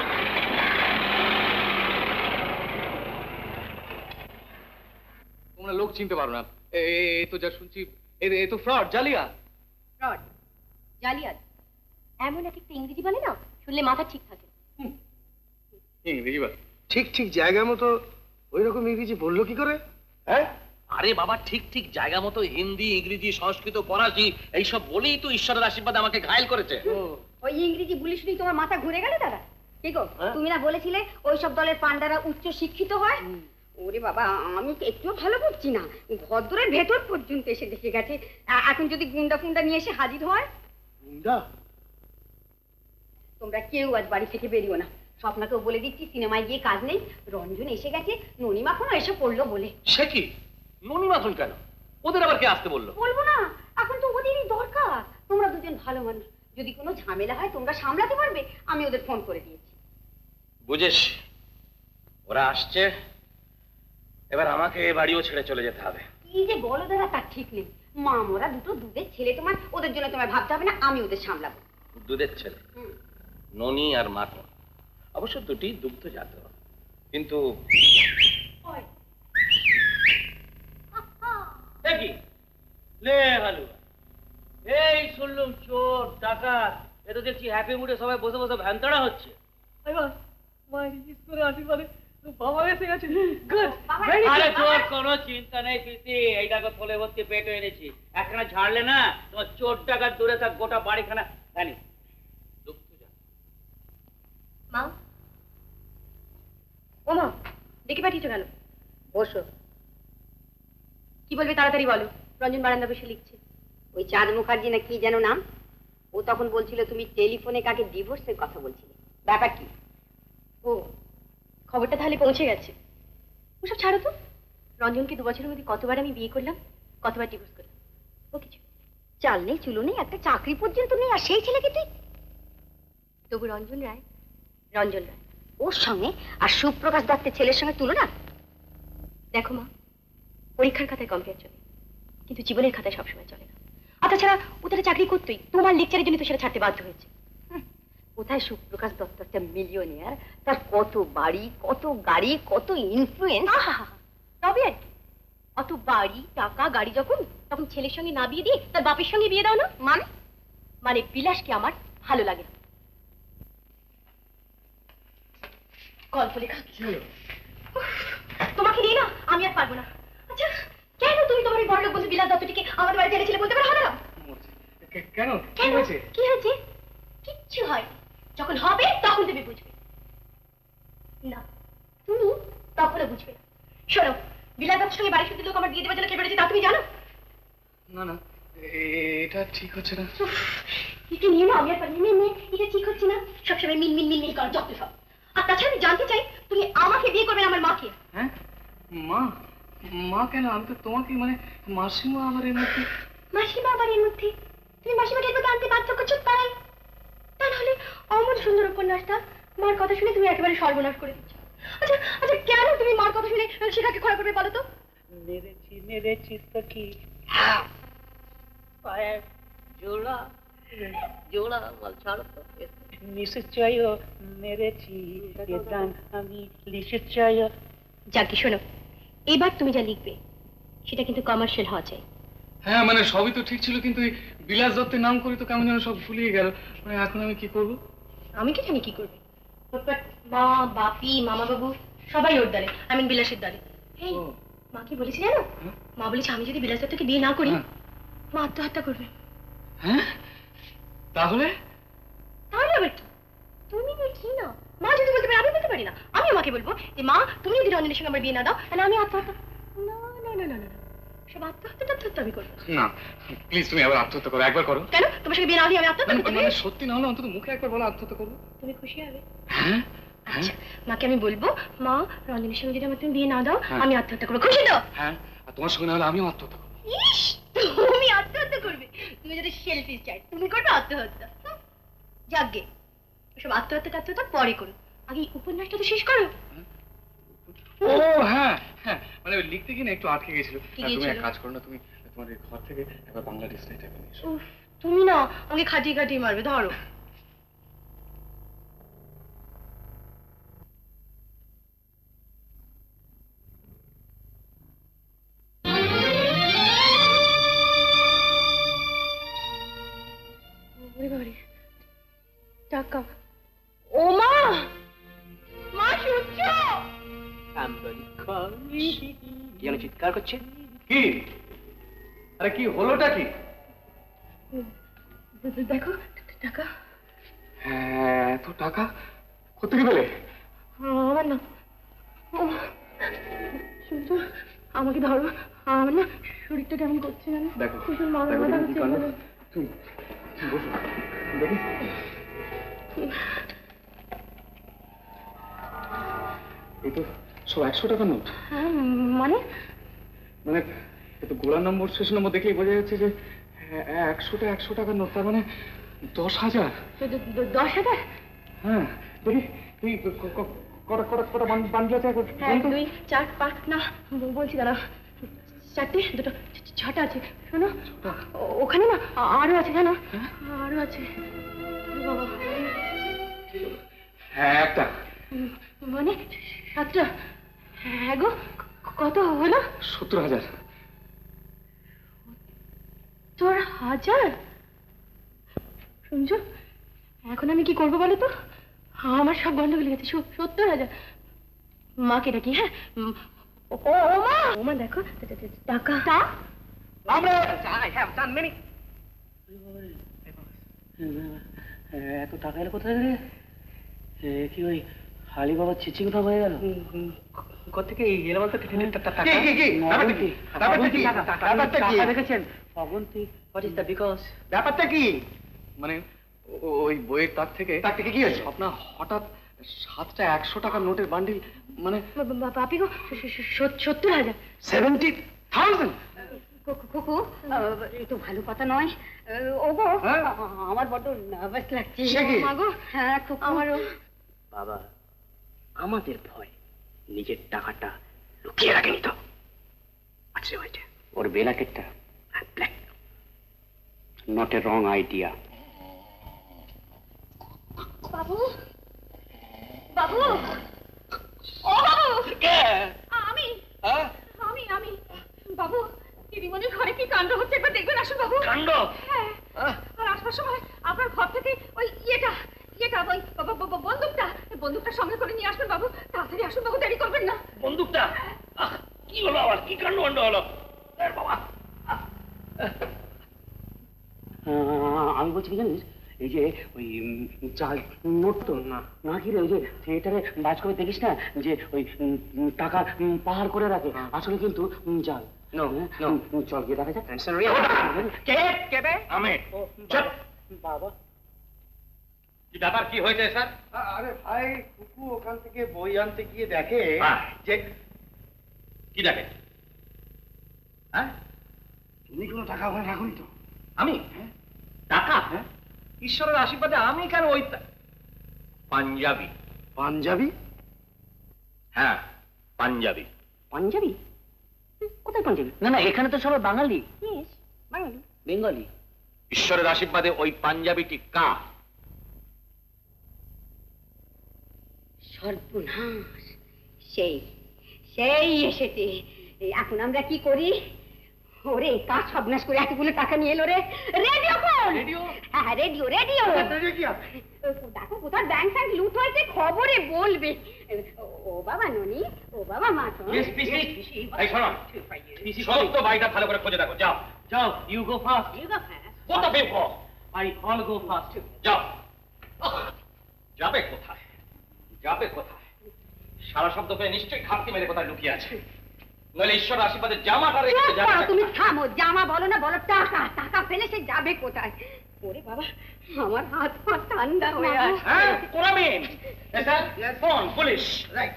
তোমরা লোক চিনতে পারো না। এ এ তো যা শুনছি, এ এ তো ফ্রড, জালিয়া। ফ্রড, জালিয়াত, এমন এক একটা ইংরেজি বলে না, শুনলে মাথা ঠিক থাকে। ইংরেজি বল? ঠিক ঠিক জায়গা মতো ওই রকম ইংরেজি বললো কি করে? হ্যাঁ, আরে বাবা, ঠিক ঠিক জায়গা মতো হিন্দি, ইংরেজি, সংস্কৃত, ফরাসি এইসব বলেই তো ঈশ্বরের আশীর্বাদ আমাকে ঘায়েল করেছে। ওই ইংরেজি বুলি শুনি তোমার মাথা ঘুরে গেল দাদা? কি গো, তুমি না বলেছিলে ওইসব দলের পান্ডারা উচ্চ শিক্ষিত হয়? ওরে বাবা, আমি একটুও ভালো বুঝছি না। ঘরদোরের ভেতর পর্যন্ত এসে দেখে গেছে। এখন যদি গুন্ডা ফুন্ডা নিয়ে এসে হাজির হয়? গুন্ডা? তোমরা কেউ আজ বাড়ি থেকে বেরিও না। স্বপ্নাকেও বলে দিচ্ছি সিনেমায় গিয়ে কাজ নেই। রঞ্জন এসে গেছে, ননিমা কোনো এসে পড়লো বলে। সে কি? ননিমাখন কেন? ওদের আবার কে আসতে বললো? বলবো না, এখন তো ওদেরই দরকার। তোমরা দুজন ভালো মানুষ, যদি কোনো ঝামেলা হয় তোমরা সামলাতে পারবে। আমি ওদের ফোন করে দিয়েছি। বুঝেছ, ওরা আসছে, এবার আমাকে এ বাড়িও ছেড়ে চলে যেতে হবে। কি যে বলো দাদা, তার ঠিক নেই। মা মোরা দুটো দুধের ছেলে তোমার, ওদের জন্য তোমায় ভাবতে হবে না, আমি ওদের সামলাবো। দুধের ছেলে? ননি আর মাখন অবশ্য দুটি দুগ্ধজাত, কিন্তু এই শুনলুম চোর ডাকাত, এ তো দেখছি হ্যাপি মুডে সবাই বসে বসে ভ্যানতাড়া হচ্ছে। আরে তোর কোনো চিন্তা নেই প্রীতি, এই দেখো থলে ভর্তি পেট এনেছি। একখানা ঝাড়লে না তোমার চোর ডাকাত দূরে থাক, গোটা বাড়িখানা জানি। মা, ও মা, ডেকে পাঠিয়েছো কেন? বসো। কি বলবে তাড়াতাড়ি বলো। রঞ্জন বারান্দা বসে লিখছে। ওই চাঁদ মুখার্জি না কি যেন নাম, ও তখন বলছিল তুমি টেলিফোনে কাকে ডিভোর্সের কথা বলছিলে। ব্যাপার কি? ও, খবরটা তাহলে পৌঁছে গেছে। ওসব ছাড়ো তো। রঞ্জনকে দু বছরের মধ্যে কতবার আমি বিয়ে করলাম, কতবার ডিভোর্স করলাম। ও কিছু চাল নেই, চুলো নেই, একটা চাকরি পর্যন্ত নেই, আর সেই ছেলেকে তুই। তবু রঞ্জন রায়, রঞ্জন রায় ওর সঙ্গে আর সুপ্রকাশ দত্তের ছেলের সঙ্গে তুলনা। দেখো মা, পরীক্ষার খাতায় কম্পেয়ার চলে, কিন্তু জীবনের খাতায় সবসময় চলে না। আর তাছাড়া ও তারা চাকরি করতোই, তোমার লেকচারের জন্য তো সেটা ছাড়তে বাধ্য হয়েছে। কোথায় সুপ্রকাশ দত্ত একটা মিলিয়নিয়ার, তার কত বাড়ি, কত গাড়ি, কত ইনফ্লুয়েন্স। তবে আর কি, অত বাড়ি, টাকা, গাড়ি যখন, তখন ছেলের সঙ্গে না বিয়ে দিয়ে তার বাপের সঙ্গে বিয়ে দাও না। মানে মানে বিলাসকে আমার ভালো লাগে না। গল্প লেখা তোমাকে নিয়ে না আমি আর পারবো না। আচ্ছা, কেন তুমি তোমার ওই বড়লোক বন্ধু বিলাস দত্তটিকে আমাদের বাড়িতে এনেছিলে বলতে পারো না? কেন? কি হয়েছে? কি হয়েছে? কিচ্ছু হয়, যখন হবে তখন তুমি বুঝবে। না, তুমি তখনও বুঝবে না। শোনো, বিলাস দত্তের সঙ্গে বাড়ি শুদ্ধ লোক আমার বিয়ে দেওয়ার জন্য কে বেড়েছে তা তুমি জানো? না না এ- এটা ঠিক হচ্ছে না। একে নিয়ে না আমি আর পারি না, এটা ঠিক হচ্ছে না। সবসময় মিন মিন মিন মিন কর যত সব। আর তাছাড়া আমি জানতে চাই তুমি আমাকে বিয়ে করবে না আমার মাকে? হ্যাঁ মা? মা কেন? আমি তো তোমাকে মানে মাসিমা আমার এর মধ্যে। মাসিমা আবার এর মধ্যে? তুমি মাসিমাকে এর মধ্যে আনতে বাধ্য করছো তাই? তা নাহলে অমন সুন্দর উপন্যাসটা মার কথা শুনে তুমি একেবারে সর্বনাশ করে দিচ্ছ। আচ্ছা আচ্ছা কেন তুমি মার কথা শুনে শিখাকে খরা করবে বলো তো? মেরেছি মেরেছি তো কি পায়ের জোড়া জোড়া বল ছাড়ো তো। নিশ্চয় মেরেছি এ প্রাণ আমি নিশ্চয়। যাকে শোনো, এবার তুমি যা লিখবে সেটা কিন্তু কমার্শিয়াল হওয়া চাই। হ্যাঁ মানে সবই তো ঠিক ছিল, কিন্তু এই বিলাস দত্তের নাম করে তো কেমন যেন সব ভুলিয়ে গেল। মানে এখন আমি কি করব? আমি কি জানি কি করবে। মা বাপি মামা বাবু সবাই ওর দলে, আমি বিলাসের দলে। এই মা কি বলেছি জানো? মা বলেছে আমি যদি বিলাস দত্তকে বিয়ে না করি মা আত্মহত্যা করবে। হ্যাঁ তাহলে? তাহলে আবার কি? তুমি না কি না মা যদি বলতে পারে আমি বলতে পারি না। আমি মাকে বলবো যে মা তুমি যদি রঞ্জনের সঙ্গে আমার বিয়ে না দাও তাহলে আমি আত্মহত্যা। না না না না না সব আত্মহত্যা আত্মহত্যা আমি করবো না প্লিজ তুমি আবার আত্মহত্যা করো, একবার করো। কেন? তোমার সঙ্গে বিয়ে না দিয়ে আমি আত্মহত্যা করবো? মানে সত্যি না হলে অন্তত মুখে একবার বলো আত্মহত্যা করবো। তুমি খুশি হবে? হ্যাঁ আচ্ছা মাকে আমি বলবো মা রঞ্জনের সঙ্গে যদি আমার তুমি বিয়ে না দাও আমি আত্মহত্যা করবো। খুশি তো? হ্যাঁ আর তোমার সঙ্গে না হলে আমিও আত্মহত্যা করবো। ইস তুমি আত্মহত্যা করবে? তুমি যদি সেলফিশ চাই তুমি করবে আত্মহত্যা। যাকগে সব আত্মহত্যা আত্মহত্যা পরে করো, আগে উপন্যাসটা তো শেষ করো। ও হ্যাঁ হ্যাঁ মানে ওই লিখতে গিয়ে না একটু আটকে গেছিল। কি তুমি গিয়েছিল? এক কাজ করো না, তুমি তোমার এই ঘর থেকে একবার বাংলা ডিকশনারি টাইপে নিয়ে এসো। উফ, তুমি না আমাকে খাটিয়ে খাটিয়ে মারবে। ধরো টাকা। ও মা, মা শুনছো? যেন চিৎকার করছে। কি? আরে কি হলোটা কি? দেখো টাকা। হ্যাঁ এত টাকা কোথেকে পেলে? আমার না শুনছো, আমাকে ধরো, আমার না শরীরটা কেমন করছে জানো? দেখো ভীষণ মাথা দেখো ব্যথা দেখি কি কাণ্ড। করছে। তুমি বসো দেখি। এই তো সব একশো টাকার নোট। হ্যাঁ মানে মানে এ তো গোড়া নম্বর শেষ নম্বর দেখলেই বোঝা যাচ্ছে যে একশোটা একশো টাকার নোট, তার মানে দশ হাজার। দশ হাজার? হ্যাঁ দেখি তুই ক- ক- কটা কটা কটা বান্ডি আছে? এক দুই চার পাঁচ না ব- বলছি দাঁড়া, চারটে দুটো ছ- ছটা আছে। শোনো ও- ওখানে না আ- আরো আছে জানো, আরো আছে। বাবা হ্যাঁ একটা উম, মানে সাতটা। হ্যাঁ গো ক- কত হলো? সত্তর হাজার। তোর হাজার? শুনছো এখন আমি কি করবো বলো তো? আমার সব বন্ধ হয়ে গেছে। সত- সত্তর হাজার। মাকে ডাকি। হ্যাঁ উম, ও ও মা, ও মা দেখো টাকা। এত টাকা এলো কোথায় রে? কি ওই হালি বাবা চিচিং ভাব হয়ে গেল? কোথেকে এলো বলতো? টাকা দেখেছেন Abanti? What is the because? ব্যাপারটা কি? মানে ও- ওই বইয়ের তার থেকে তার থেকে কি হয়েছে? আপনার হঠাৎ সাতটা একশো টাকার নোটের বান্ডিল মানে বাপি গো সত- সত্তর হাজার। Seventy thousand. কুকু এই তো ভালো কথা নয়। ও গো হ্যাঁ? আমার বড্ড নার্ভাস লাগছে। সে কি? মা গো হ্যাঁ খুব আমারও। বাবা আমাদের ভয় নিজের টাকাটা লুকিয়ে রাখেনি তো। আচ্ছা হয়েছে ওর বেলাকেটটা black, not a wrong idea. বাবু বাবু ও বাবু আমি আমি আমি বাবু দিদিমণির ঘরে কি কাণ্ড হচ্ছে একবার দেখবেন আসুন বাবু। কাণ্ড? হ্যাঁ আর আসবার সময় আপনার ঘর থেকে ওই ইয়েটা ইয়েটা ওই ব- ব- ব- বন্দুকটা বন্দুকটা সঙ্গে করে নিয়ে আসবেন বাবু। তাড়াতাড়ি আসুন বাবু, দেরি করবেন না। বন্দুকটা? আহ, কি হলো আবার? কি কাণ্ড কাণ্ড হলো? এ বাবা আমি বলছি কি জানিস, এই যে ওই উম, জাল নোট তো না না কি রে, ওই যে থিয়েটারে বাজ করে দেখিস না যে ওই উম, উম, টাকা উম, পাহাড় করে রাখে, আসলে কিন্তু উম, জাল। নো নো চল গিয়ে দেখা যাক কে কে বে আমি চুপ। বাবা কি ব্যাপার, কি হয়েছে স্যার? আরে ভাই কুকু ওখান থেকে বই আনতে গিয়ে দেখে হ্যাঁ। যে কি দেখে? হ্যাঁ তুমি কোনো টাকা ওখানে রাখুনি তো? আমি টাকা? ঈশ্বরের আশীর্বাদে আমি কেন ওই তা- পাঞ্জাবি। পাঞ্জাবি? হ্যাঁ পাঞ্জাবি। পাঞ্জাবি? কোথায় পাঞ্জাবি? না না এখানে তো সবাই বাঙালি। ইয়েস বাঙালি। বেঙ্গলি। ঈশ্বরের আশীর্বাদে ওই পাঞ্জাবিটি কার? সর্বনাশ, সেই সেই এসেছে। এই এখন আমরা কি করি? ওরে কাজ সর্বনাশ করে এতগুলো টাকা নিয়ে এলো রে। Radio phone. রেডিও? হ্যাঁ হ্যাঁ রেডিও রেডিও। রেডিও কি আছে? দেখো কোথাও ব্যাংক ফ্যাংক লুট হয়েছে খবরে বলবে। ও বাবা ননি, ও বাবা মাথা। Yes, পিসি। এই শোনো, পিসি সমস্ত বাড়িটা ভালো করে খোঁজে দেখো। যাও যাও, you go first. You go fast. কত babe I all go first. যাও। যাবে কোথায়? যাবে কোথায়? সারা শব্দ পেয়ে নিশ্চয়ই ঘাপটি মেরে কোথায় লুকিয়ে আছে। নইলে ঈশ্বর আশীর্বাদে জামাটা রেখে চুপ যাবে। করো, তুমি থামো। জামা বলো না বলো টাকা। টাকা ফেলে সে যাবে কোথায়? ওরে বাবা আমার হাত পা ঠান্ডা হয়ে আসছে। হ্যাঁ কোরামিন। Sir phone police. রাইট।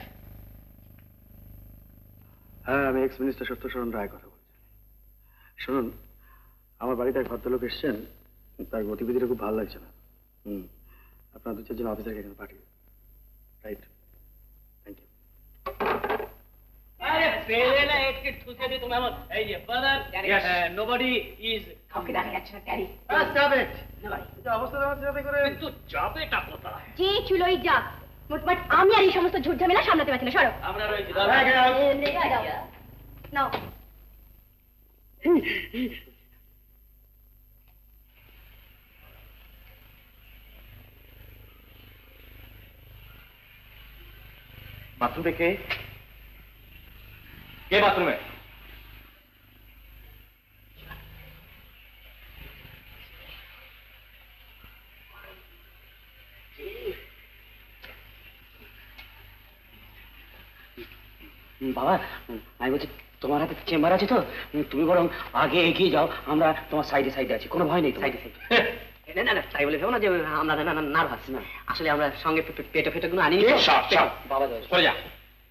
হ্যাঁ আমি এক্স মিনিস্টার সত্যশরণ রায় কথা বলছি। শুনুন, আমার বাড়িতে এক ভদ্রলোক এসছেন, তার গতিবিধিটা খুব ভালো লাগছে না। হুম আপনার দু চারজন অফিসারকে এখানে পাঠিয়ে। Right, thank you. আরে পেলে না একটু ঠুকে দি তুমি আমার। এই যে ব্রাদার, নোবডি ইজ কাউকে দেখা যাচ্ছে না ড্যাডি। অবস্থা দেখাচ্ছে যাতে করে কিন্তু যাবেটা কোথায়? যে ছিল ওই যা মোটমাট আমি আর এই সমস্ত ঝুট ঝামেলা সামলাতে পারছি না। সরো আমরা রয়েছি। নাও। বাথরুমে কে? কে বাথরুমে? বাবা আমি বলছি তোমার হাতে চেম্বার আছে তো, তুমি বরং আগে এগিয়ে যাও, আমরা তোমার সাইডে সাইডে আছি, কোনো ভয় নেই। সাইডে সাইডে না না না তাই বলে ভেবো না যে আমরা না না নার্ভাস না, আসলে আমরা সঙ্গে পেটে ফেটে গুলো আনি। বাবা চলে যা।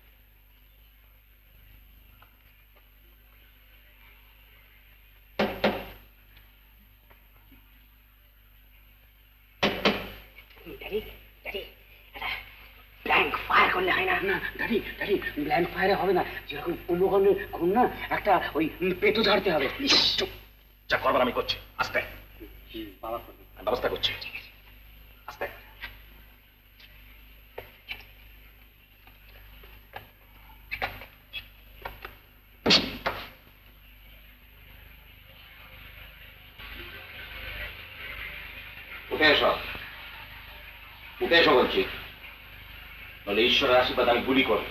ড্যাডি ড্যাডি ব্ল্যাঙ্ক ফায়ার করলে হয় না? না ড্যাডি ড্যাডি ব্ল্যাঙ্ক ফায়ারে হবে না, যেরকম কুম্ভকর্ণের খুন না, একটা ওই পেটু ঝাড়তে হবে। যা করবার আমি করছি, আস্তে। বাবা আমি ব্যবস্থা করছি, আস্তে। উঠে এসো, উঠে এসো বলছি, বলে ঈশ্বরের আশীর্বাদ আমি গুলি করব।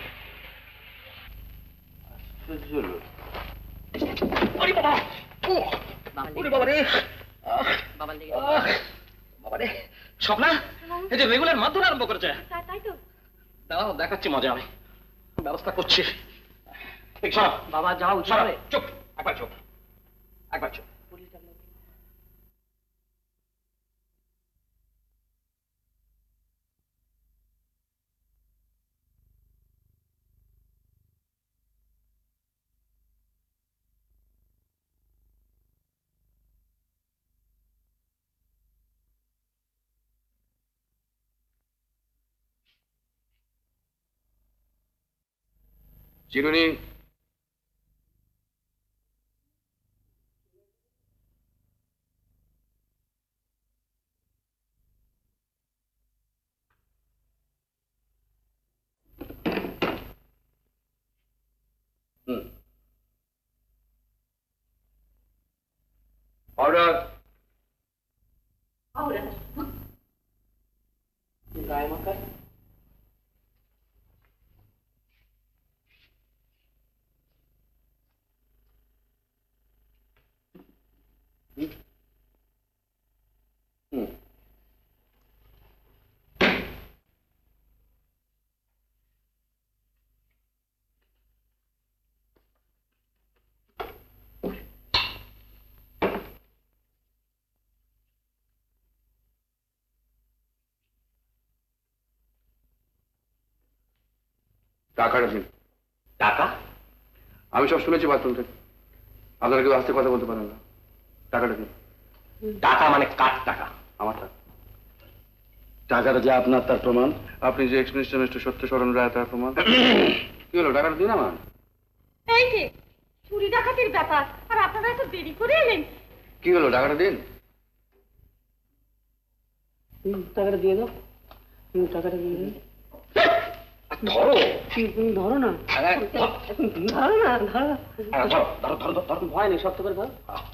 বাবারে স্বপ্না, এই যে রেগুলার মাধ্যমে আরম্ভ করেছে। তাই তো দাঁড়াও দেখাচ্ছি মজা, আমি ব্যবস্থা করছি। ঠিক সব বাবা যাও, চুপ, একবার চুপ, একবার চুপ। চিরুনি। হুম অর্ডার। গায়ে মাখা হুম টাকাটা দিন। টাকা? আমি সব শুনেছি বাথরুম থেকে, আপনারা কেউ আসতে কথা বলতে পারেন না। টাকাটা দিন। টাকা মানে কার টাকা? আমার টাকা। টাকাটা যে আপনার তার প্রমাণ। আপনি যে এক্স মিনিস্টার মিস্টার সত্য শরণ রায় তার প্রমাণ। কি হলো, টাকাটা দিন আমার। এই যে চুরি ডাকাতির ব্যাপার, আর আপনারা এত দেরি করে এলেন। কি হলো, টাকাটা দিন। টাকাটা দিয়ে দাও, টাকাটা দিয়ে দাও। ধরো ধরো না, ধরো না, ধরো ধরো ধরো ধরো ধরো। ভয় নেই, শক্ত করে ধরো।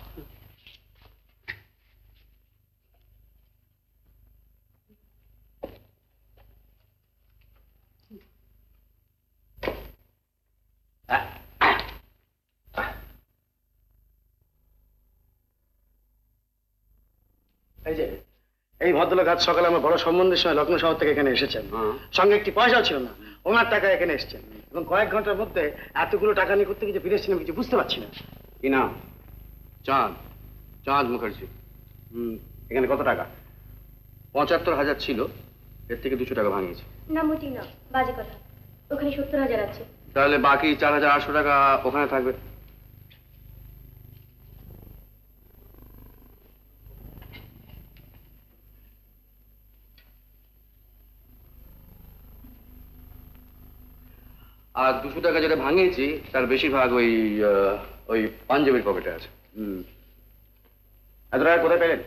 এই যে এই ভদ্রলোক আজ সকালে আমার বড় সম্বন্ধের সময় লখনৌ শহর থেকে এখানে এসেছেন, সঙ্গে একটি পয়সাও ছিল না, ওনার টাকা এখানে এসেছেন এবং কয়েক ঘন্টার মধ্যে এতগুলো টাকা নিয়ে করতে গিয়ে ফিরে এসেছেন আমি কিছু বুঝতে পারছি না। কি নাম? চাঁদ, চাঁদ মুখার্জি। হুম, এখানে কত টাকা? পঁচাত্তর হাজার ছিল, এর থেকে দুশো টাকা ভাঙিয়েছে। না মোটেই না, বাজে কথা। ওখানে সত্তর হাজার আছে। তাহলে বাকি চার হাজার আটশো টাকা ওখানে থাকবে। আর দুশো টাকা যেটা ভাঙিয়েছি তার বেশিরভাগ ওই আহ, ওই পাঞ্জাবির পকেটে আছে। হুম, এত টাকা কোথায় পেলেন?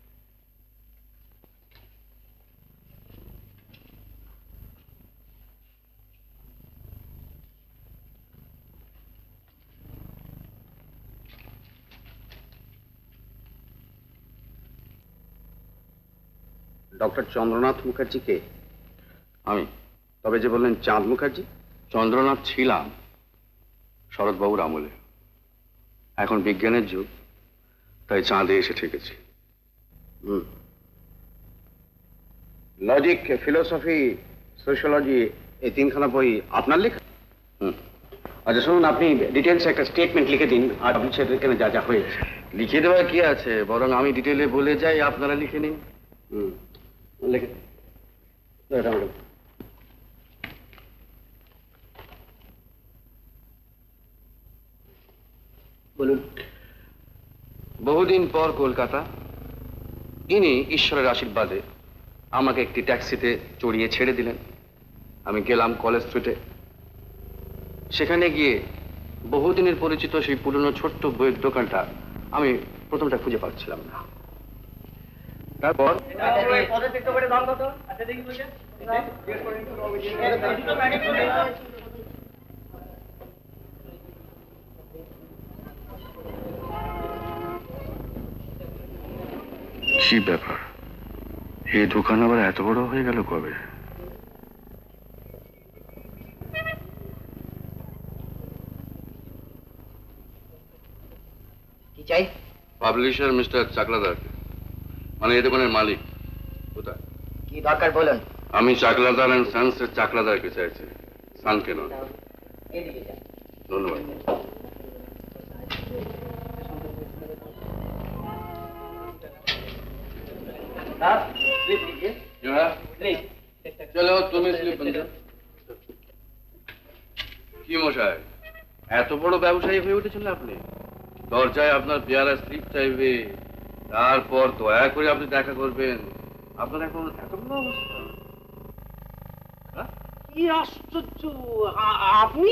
ডক্টর চন্দ্রনাথ মুখার্জি কে? আমি। তবে যে বললেন চাঁদ মুখার্জি? চন্দ্রনাথ ছিলাম শরৎবাবুর আমলে, এখন বিজ্ঞানের যুগ, তাই চাঁদে এসে ঠেকেছি। হুম, লজিক, ফিলোসফি, সোশিওলজি এই তিনখানা বই আপনার লেখা? হুম। আচ্ছা শুনুন, আপনি ডিটেলস একটা স্টেটমেন্ট লিখে দিন আর আপনি সেখানে যা যা হয়েছে। লিখে দেওয়ার কি আছে, বরং আমি ডিটেলে বলে যাই, আপনারা লিখে নিন। হুম, লিখে এটা আমাকে। বলুন। বহুদিন পর কলকাতা, ইনি ঈশ্বরের আশীর্বাদে আমাকে একটি ট্যাক্সিতে চড়িয়ে ছেড়ে দিলেন। আমি গেলাম কলেজ স্ট্রিটে। সেখানে গিয়ে বহুদিনের পরিচিত সেই পুরনো ছোট্ট বইয়ের দোকানটা আমি প্রথমটা খুঁজে পাচ্ছিলাম না। তারপর কি ব্যাপার, এই দোকান আবার এত বড় হয়ে গেল কবে? কি চাই? পাবলিশার মিস্টার চাকলাদার, মানে এই দোকানের মালিক। কোথায়? কি দরকার বলুন। আমি চাকলাদার অ্যান্ড সান্সের চাকলাদারকে চাইছি, সান কেন? এদিকে যান। ধন্যবাদ। চলো তুমি স্লিপ বন্ধ। কি মশাই, এত বড় ব্যবসায়ী হয়ে উঠেছেন আপনি? দরজায় আপনার পেয়ারা স্লিপ চাইবে, তারপর দয়া করে আপনি দেখা করবেন। আপনার এখন এত বড় অবস্থা। কি আশ্চর্য, আপনি?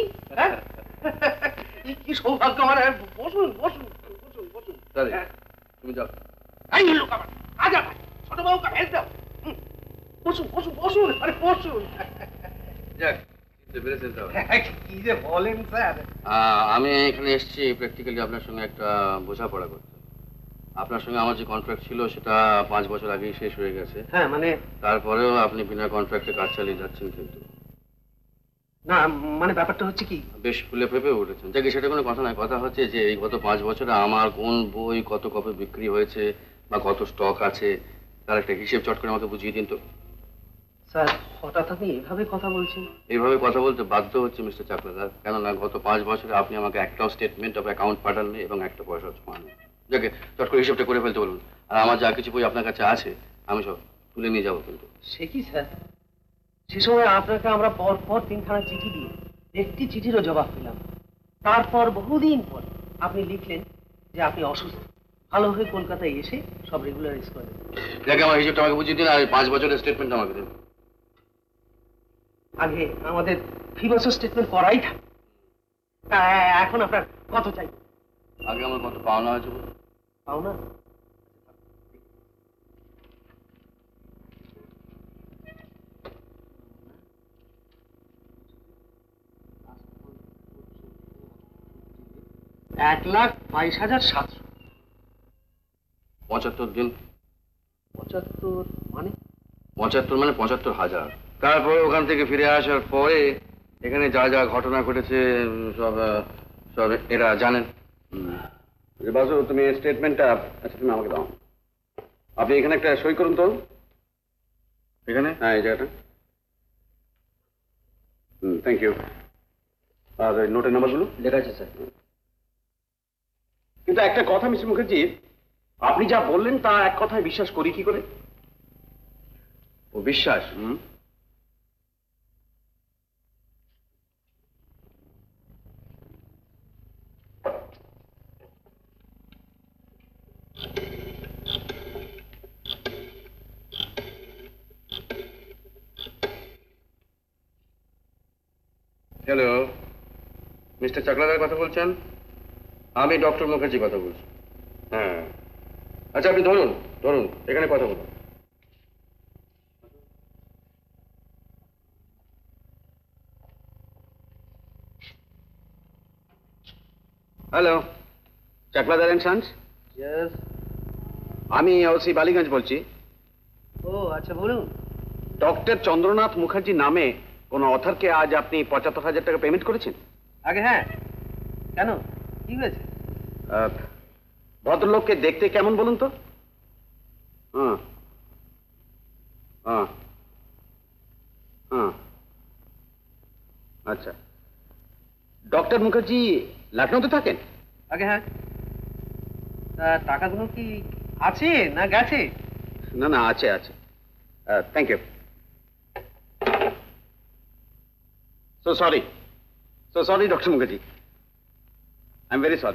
কি সৌভাগ্য আমার। বসুন বসুন বসুন বসুন। তুমি যাও। এই লোক আমার আজ আমার ছোট বাবুকে ভেজ দাও। বসুন বসুন বসুন, আরে বসুন। যাক, পেরেছেন তো। কি যে বলেন স্যার। আমি এখানে এসেছি প্র্যাকটিক্যালি আপনার সঙ্গে একটা বোঝাপড়া করতে। আপনার সঙ্গে আমার যে কন্ট্রাক্ট ছিল সেটা পাঁচ বছর আগেই শেষ হয়ে গেছে। হ্যাঁ মানে তারপরেও আপনি বিনা কন্ট্রাক্টে কাজ চালিয়ে যাচ্ছেন, কিন্তু না মানে ব্যাপারটা হচ্ছে কি, বেশ ফুলে ফেপে উঠেছেন। যাকে সেটা কোনো কথা নয়, কথা হচ্ছে যে এই গত পাঁচ বছরে আমার কোন বই কত কপি বিক্রি হয়েছে বা কত স্টক আছে তার একটা হিসেব চট করে আমাকে বুঝিয়ে দিন তো। স্যার হঠাৎ আপনি এভাবে কথা বলছেন? এইভাবে কথা বলতে বাধ্য হচ্ছে মিস্টার চাকলাদার, কেননা গত পাঁচ বছরে আপনি আমাকে একটাও স্টেটমেন্ট অফ অ্যাকাউন্ট পাঠাননি এবং একটা পয়সা পাননি। যাকে চট করে হিসেবটা করে ফেলতে বলুন, আর আমার যা কিছু বই আপনার কাছে আছে আমি সব তুলে নিয়ে যাবো। কিন্তু সে কি স্যার, সে সময় আপনাকে আমরা পর পর তিনখানা চিঠি দিই, একটি চিঠিরও জবাব পেলাম। তারপর বহুদিন পর আপনি লিখলেন যে আপনি অসুস্থ, ভালো হয়ে কলকাতায় এসে সব রেগুলারাইজ করে দেবেন। দেখে আমার হিসেবটা আমাকে বুঝিয়ে দিন, আর পাঁচ বছরের স্টেটমেন্ট আমাকে দেবেন। আগে আমাদের ফি বছর স্টেটমেন্ট করাই থাকে। এখন আপনার কত চাই? আগে আমার কত পাওনা হয়েছে পাও না? এক লাখ বাইশ হাজার সাতশো পঁচাত্তর দিন। পঁচাত্তর মানে? পঁচাত্তর মানে পঁচাত্তর হাজার। তারপরে ওখান থেকে ফিরে আসার পরে এখানে যা যা ঘটনা ঘটেছে সব সব এরা জানেন। বাসু, তুমি স্টেটমেন্টটা আচ্ছা তুমি আমাকে দাও। আপনি এখানে একটা সই করুন তো। এখানে? হ্যাঁ, এই জায়গাটা। হুম, থ্যাংক ইউ। আর ওই নোটের নাম্বারগুলো লেখা আছে স্যার। কিন্তু একটা কথা মিস্টার মুখার্জি, আপনি যা বললেন তা এক কথায় বিশ্বাস করি কি করে? ও বিশ্বাস? হুম। হ্যালো, মিস্টার চাকলাদার কথা বলছেন? আমি ডক্টর মুখার্জি কথা বলছি। হ্যাঁ, আচ্ছা আপনি ধরুন ধরুন এখানে কথা বলুন। Hello, Chakladar and sons. Yes. আমি ওসি বালিগঞ্জ বলছি। ও আচ্ছা, বলুন। ডক্টর চন্দ্রনাথ মুখার্জি নামে কোন অথারকে আজ আপনি পঁচাত্তর হাজার টাকা পেমেন্ট করেছেন? আগে হ্যাঁ। কেন, কি হয়েছে? ভদ্রলোককে দেখতে কেমন বলুন তো? হ্যাঁ হ্যাঁ হ্যাঁ আচ্ছা। ডক্টর মুখার্জি লখনৌতে থাকেন? আগে হ্যাঁ। তা টাকাগুলো কি আছে না গেছে? না না, আছে আছে। Thank you. So sorry, so sorry doctor Mukherjee, I am very sorry.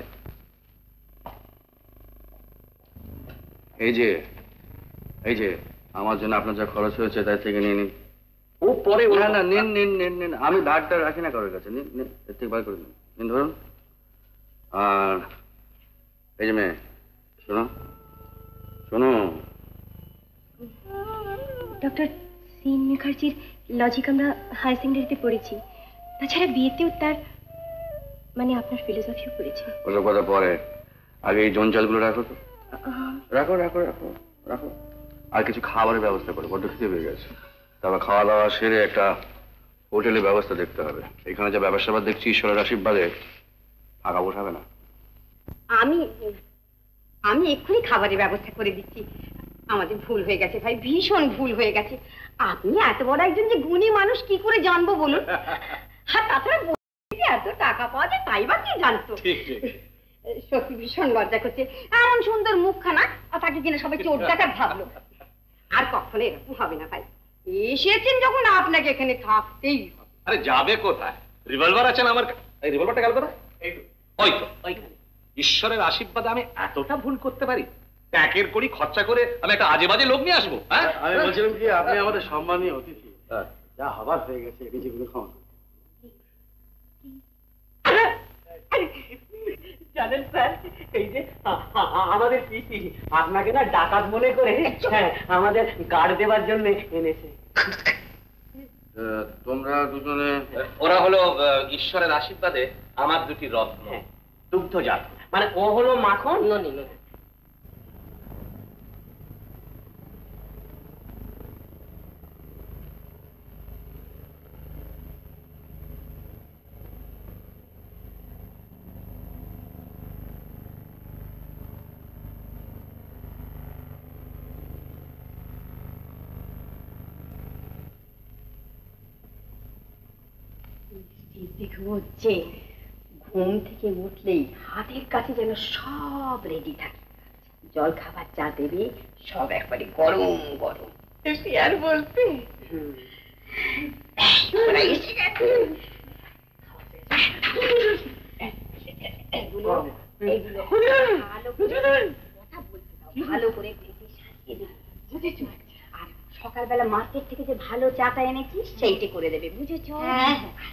এই যে এই যে আমার জন্য আপনার যা খরচ হয়েছে তার থেকে নিয়ে নিন। ও পরে না না, নিন নিন নিন নিন, আমি ধারটা রাখি না কারোর কাছে। নিন নিন, এর থেকে বার করে নিন। নিন ধরুন। আর এই যে মেয়ে, শোনো শোনো, ডক্টর সিন মুখার্জির লজিক আমরা হায়ার সেকেন্ডারিতে পড়েছি, তাছাড়া বিয়েতেও তার মানে আপনার ফিলোসফিও পড়েছি। ওসব কথা পরে, আগে এই জঞ্জালগুলো রাখো তো। রাখো রাখো রাখো রাখো। আর কিছু খাবারের ব্যবস্থা করো, বড্ড খিদে পেয়ে গেছে। তারপর খাওয়া দাওয়া সেরে একটা হোটেলের ব্যবস্থা দেখতে হবে। এখানে যা ব্যবসা বাদ দেখছি ঈশ্বরের আশীর্বাদে ফাঁকা বসাবে না। আমি আমি এক্ষুনি খাবারের ব্যবস্থা করে দিচ্ছি। আমাদের ভুল হয়ে গেছে ভাই, ভীষণ ভুল হয়ে গেছে। আপনি এত বড় একজন যে গুণী মানুষ কি করে জানবো বলুন? আর তাছাড়া এত টাকা পাওয়া যায় তাই বা কি জানতো? সত্যি ভীষণ লজ্জা করছে, এমন সুন্দর মুখখানা আর তাকে কিনা সবাই চোর ডাকাত ভাবলো। আর কখনো এরকম হবে না ভাই, এসেছেন যখন আপনাকে এখানে থাকতেই হবে। আরে যাবে কোথায়? রিভলভার আছেন আমার। এই রিভলভারটা গেল কোথায়? ওই তো ওইখানে। ঈশ্বরের আশীর্বাদে আমি এতটা ভুল করতে পারি? প্যাকের করি খরচা করে আমি একটা আজে বাজে লোক নিয়ে আসবো? হ্যাঁ, আমি বলছিলাম কি, আপনি আমাদের সম্মানীয় অতিথি, যা হবার হয়ে গেছে, এটি যেগুলো খাওয়া। জানেন স্যার, এই যে আমাদের পিসি আপনাকে না ডাকাত মনে করে আমাদের গার্ড দেওয়ার জন্য এনেছে। তোমরা দুজনে? ওরা হলো ঈশ্বরের আশীর্বাদে আমার দুটি রত্ন, দুগ্ধজাত। মানে ও হলো মাখন, ননি ননি। হচ্ছে ঘুম থেকে উঠলেই হাতের কাছে যেন সব রেডি থাকে, জল খাবার চা দেবে সব একবারে গরম গরম। আর বলতে এসে গেছে, এগুলো এগুলো ভালো করে কথা বলতে দাও, ভালো করে ভেজে সাজিয়ে দেবে, বুঝেছো? আর সকালবেলা মার্কেট থেকে যে ভালো চাটা এনেছিস সেইটা করে দেবে, বুঝেছো? হ্যাঁ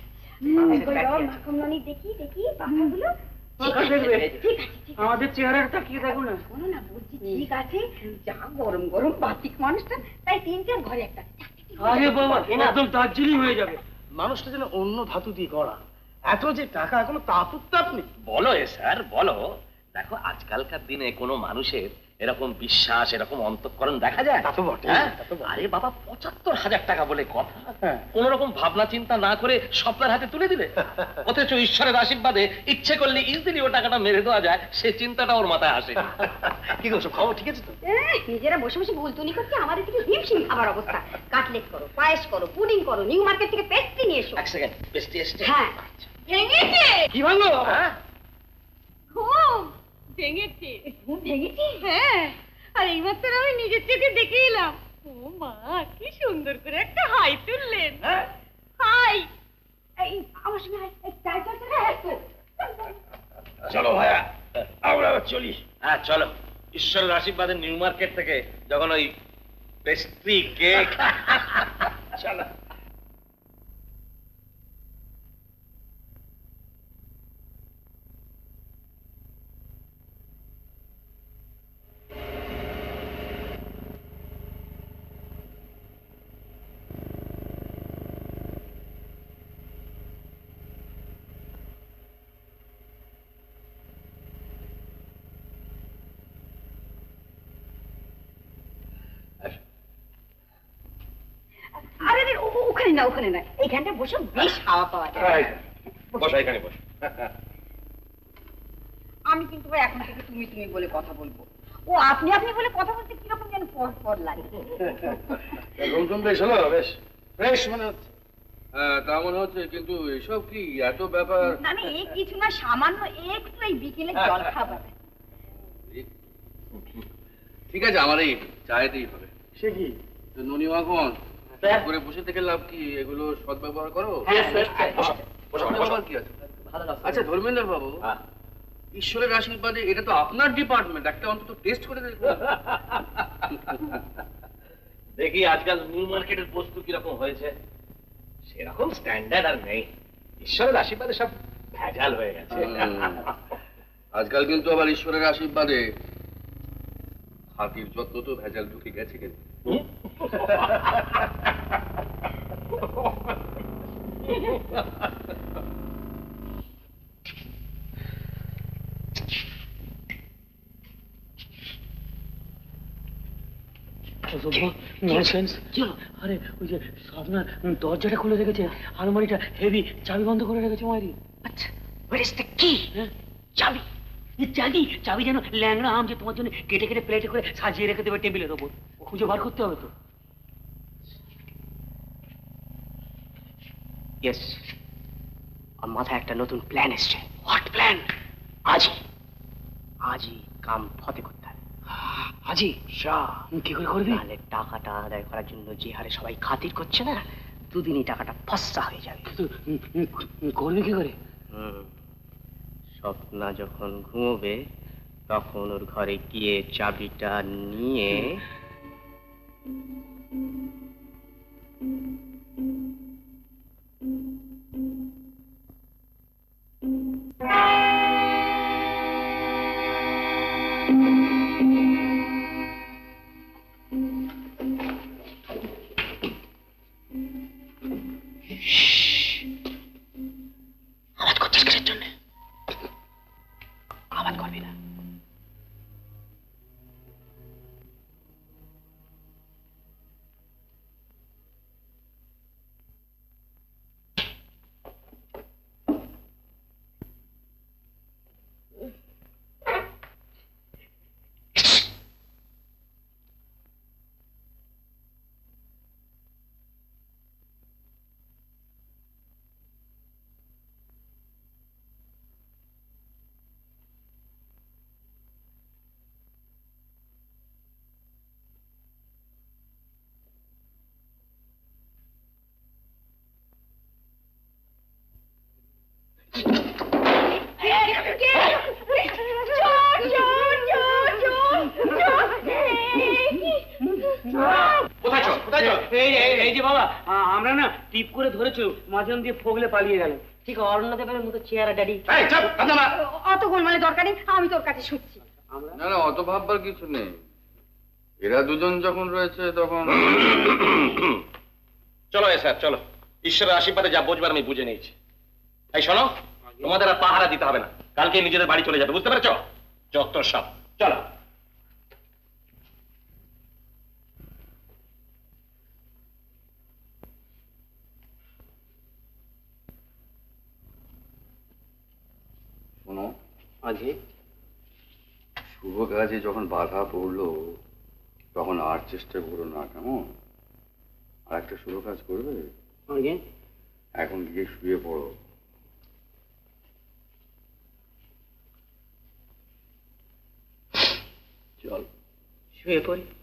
মাখন দেখি দেখি পাখাগুলো আমাদের চেহারাটা তাকিয়ে দেখো না। শোনো না, বুঝছি ঠিক আছে, যা গরম গরম বাতিক মানুষটা, তাই তিন চার ঘরে একটা। আরে বাবা একদম দার্জিলিং হয়ে যাবে। মানুষটা যেন অন্য ধাতু দিয়ে গড়া, এত যে টাকা কোনো তাপ উত্তাপ নেই। বলো এ স্যার বলো। দেখো আজকালকার দিনে কোনো মানুষের এরকম বিশ্বাস এরকম অন্তঃকরণ দেখা যায়? তা তো বটে, হ্যাঁ? তা তো বটে। আরে বাবা পঁচাত্তর হাজার টাকা বলে কথা, হ্যাঁ। কোন রকম ভাবনা চিন্তা না করে স্বপ্নের হাতে তুলে দিলে, অথচ ঈশ্বরের আশীর্বাদে ইচ্ছে করলে ইজিলি ও টাকাটা মেরে দেওয়া যায়, সে চিন্তাটা ওর মাথায় আসে। কি করছো, খবর ঠিক আছে তো? নিজেরা বসে বসে ভুলতুনি করছে, আমাদের থেকে হিমশিম খাবার অবস্থা। কাটলেট করো, পায়েস করো, পুডিং করো, নিউ মার্কেট থেকে পেস্ট্রি নিয়ে এসো। এক সেকেন্ড, পেস্ট্রি এসছে? হ্যাঁ ভেঙেছে। কি ভাঙলো? হ্যাঁ ঘুম ভেঙেছে। ঘুম ভেঙেছে? হ্যাঁ, আর এইমাত্র আমি নিজের চোখে দেখে এলাম। ও মা, কি সুন্দর করে একটা হাই তুললেন। হাই, এই আমার সঙ্গে হাই, এই চাই চাই চাই তো। চলো ভাইয়া আমরা চলি। হ্যাঁ চলো, ঈশ্বরের আশীর্বাদে নিউ মার্কেট থেকে যখন ওই পেস্ট্রি কেক। চলো। আরে রে, ও- ওখানে না ওখানে না, এইখানটা বসে বেশ হাওয়া পাওয়া যায়। বসা এখানে বস। আমি কিন্তু ভাই এখন থেকে তুমি তুমি বলে কথা বলবো। ও আপনি আপনি বলে কথা বলতে কিরকম যেন পর পর লাগে। রুম বেশ হলো, বেশ ফ্রেশ মনে হচ্ছে। হ্যাঁ তা মনে হচ্ছে, কিন্তু এসব কি এত ব্যাপার? না না, এই কিছু না, সামান্য একটু এই বিকেলে জল খাবার। ঠিক আছে, আমার এই চাইতেই হবে। সে কি? তো নুনি মাখন করে বসে থেকে লাভ কি? এগুলো সদ্ব্যবহার করো। সদ্ব্যবহার কি আছে? আচ্ছা ধর্মেন্দ্র বাবু, ঈশ্বরের আশীর্বাদে এটা তো আপনার ডিপার্টমেন্ট, একটা অন্তত টেস্ট করে দেখুন। দেখি আজকাল নিউ মার্কেটের বস্তু কিরকম হয়েছে, সেরকম স্ট্যান্ডার্ড আর নেই। ঈশ্বরের আশীর্বাদে সব ভেজাল হয়ে গেছে। আজকাল কিন্তু আবার ঈশ্বরের আশীর্বাদে হাতির যত্ন তো ভেজাল ঢুকে গেছে কিন্তু। আরে ওই যে আপনার দরজাটা খুলে রেখেছে, আলমারিটা হেভি, চাবি বন্ধ করে রেখেছে মারি। আচ্ছা কি চাবি? চাবি চাবি যেন ল্যাংড়া আম যে তোমার জন্য কেটে কেটে প্লেটে করে সাজিয়ে রেখে দেবে টেবিলের ওপর, খুঁজে বার করতে হবে তো। ইয়েস, আমার মাথায় একটা নতুন প্ল্যান এসছে। What plan? আজই আজই কাম ফতে করতে হবে। আজই শাহ কি করে করবি? তাহলে টাকাটা আদায় করার জন্য যে হারে সবাই খাতির করছে না, দুদিনই টাকাটা ফসা হয়ে যাবে। করবি কি করে? হুম, স্বপ্না যখন ঘুমোবে তখন ওর ঘরে গিয়ে চাবিটা নিয়ে আবাদ করছিস কিসের জন্য? আবাদ করবি না। কোথায় চল কোথায় চল এই এই- এই যে বাবা আ- আমরা না টিপ করে ধরেছো মাঝন দিয়ে ফগলে পালিয়ে গেল ঠিক অরণ্যদেবের মতো চেহারা ড্যাডি এই চল কাঁদা না অত গোলমালে দরকার নেই, আমি তোর কাছে শুচ্ছি। না না অত ভাববার কিছু নেই, এরা দুজন যখন রয়েছে তখন চলো এ স্যার চলো, ঈশ্বরের আশীর্বাদে যা বুঝবার আমি বুঝে নিয়েছি। এই শোনো, তোমাদের আর পাহারা দিতে হবে না, কালকে নিজেদের বাড়ি চলে যাবে, বুঝতে পেরেছ? যত সব চলো। শোনো, আজকে শুভ কাজে যখন বাধা পড়লো তখন আর চেষ্টা করো না, কেমন? আর একটা শুভ কাজ করবে, আজকে এখন গিয়ে শুয়ে পড়ো। চল শুয়ে পড়ি।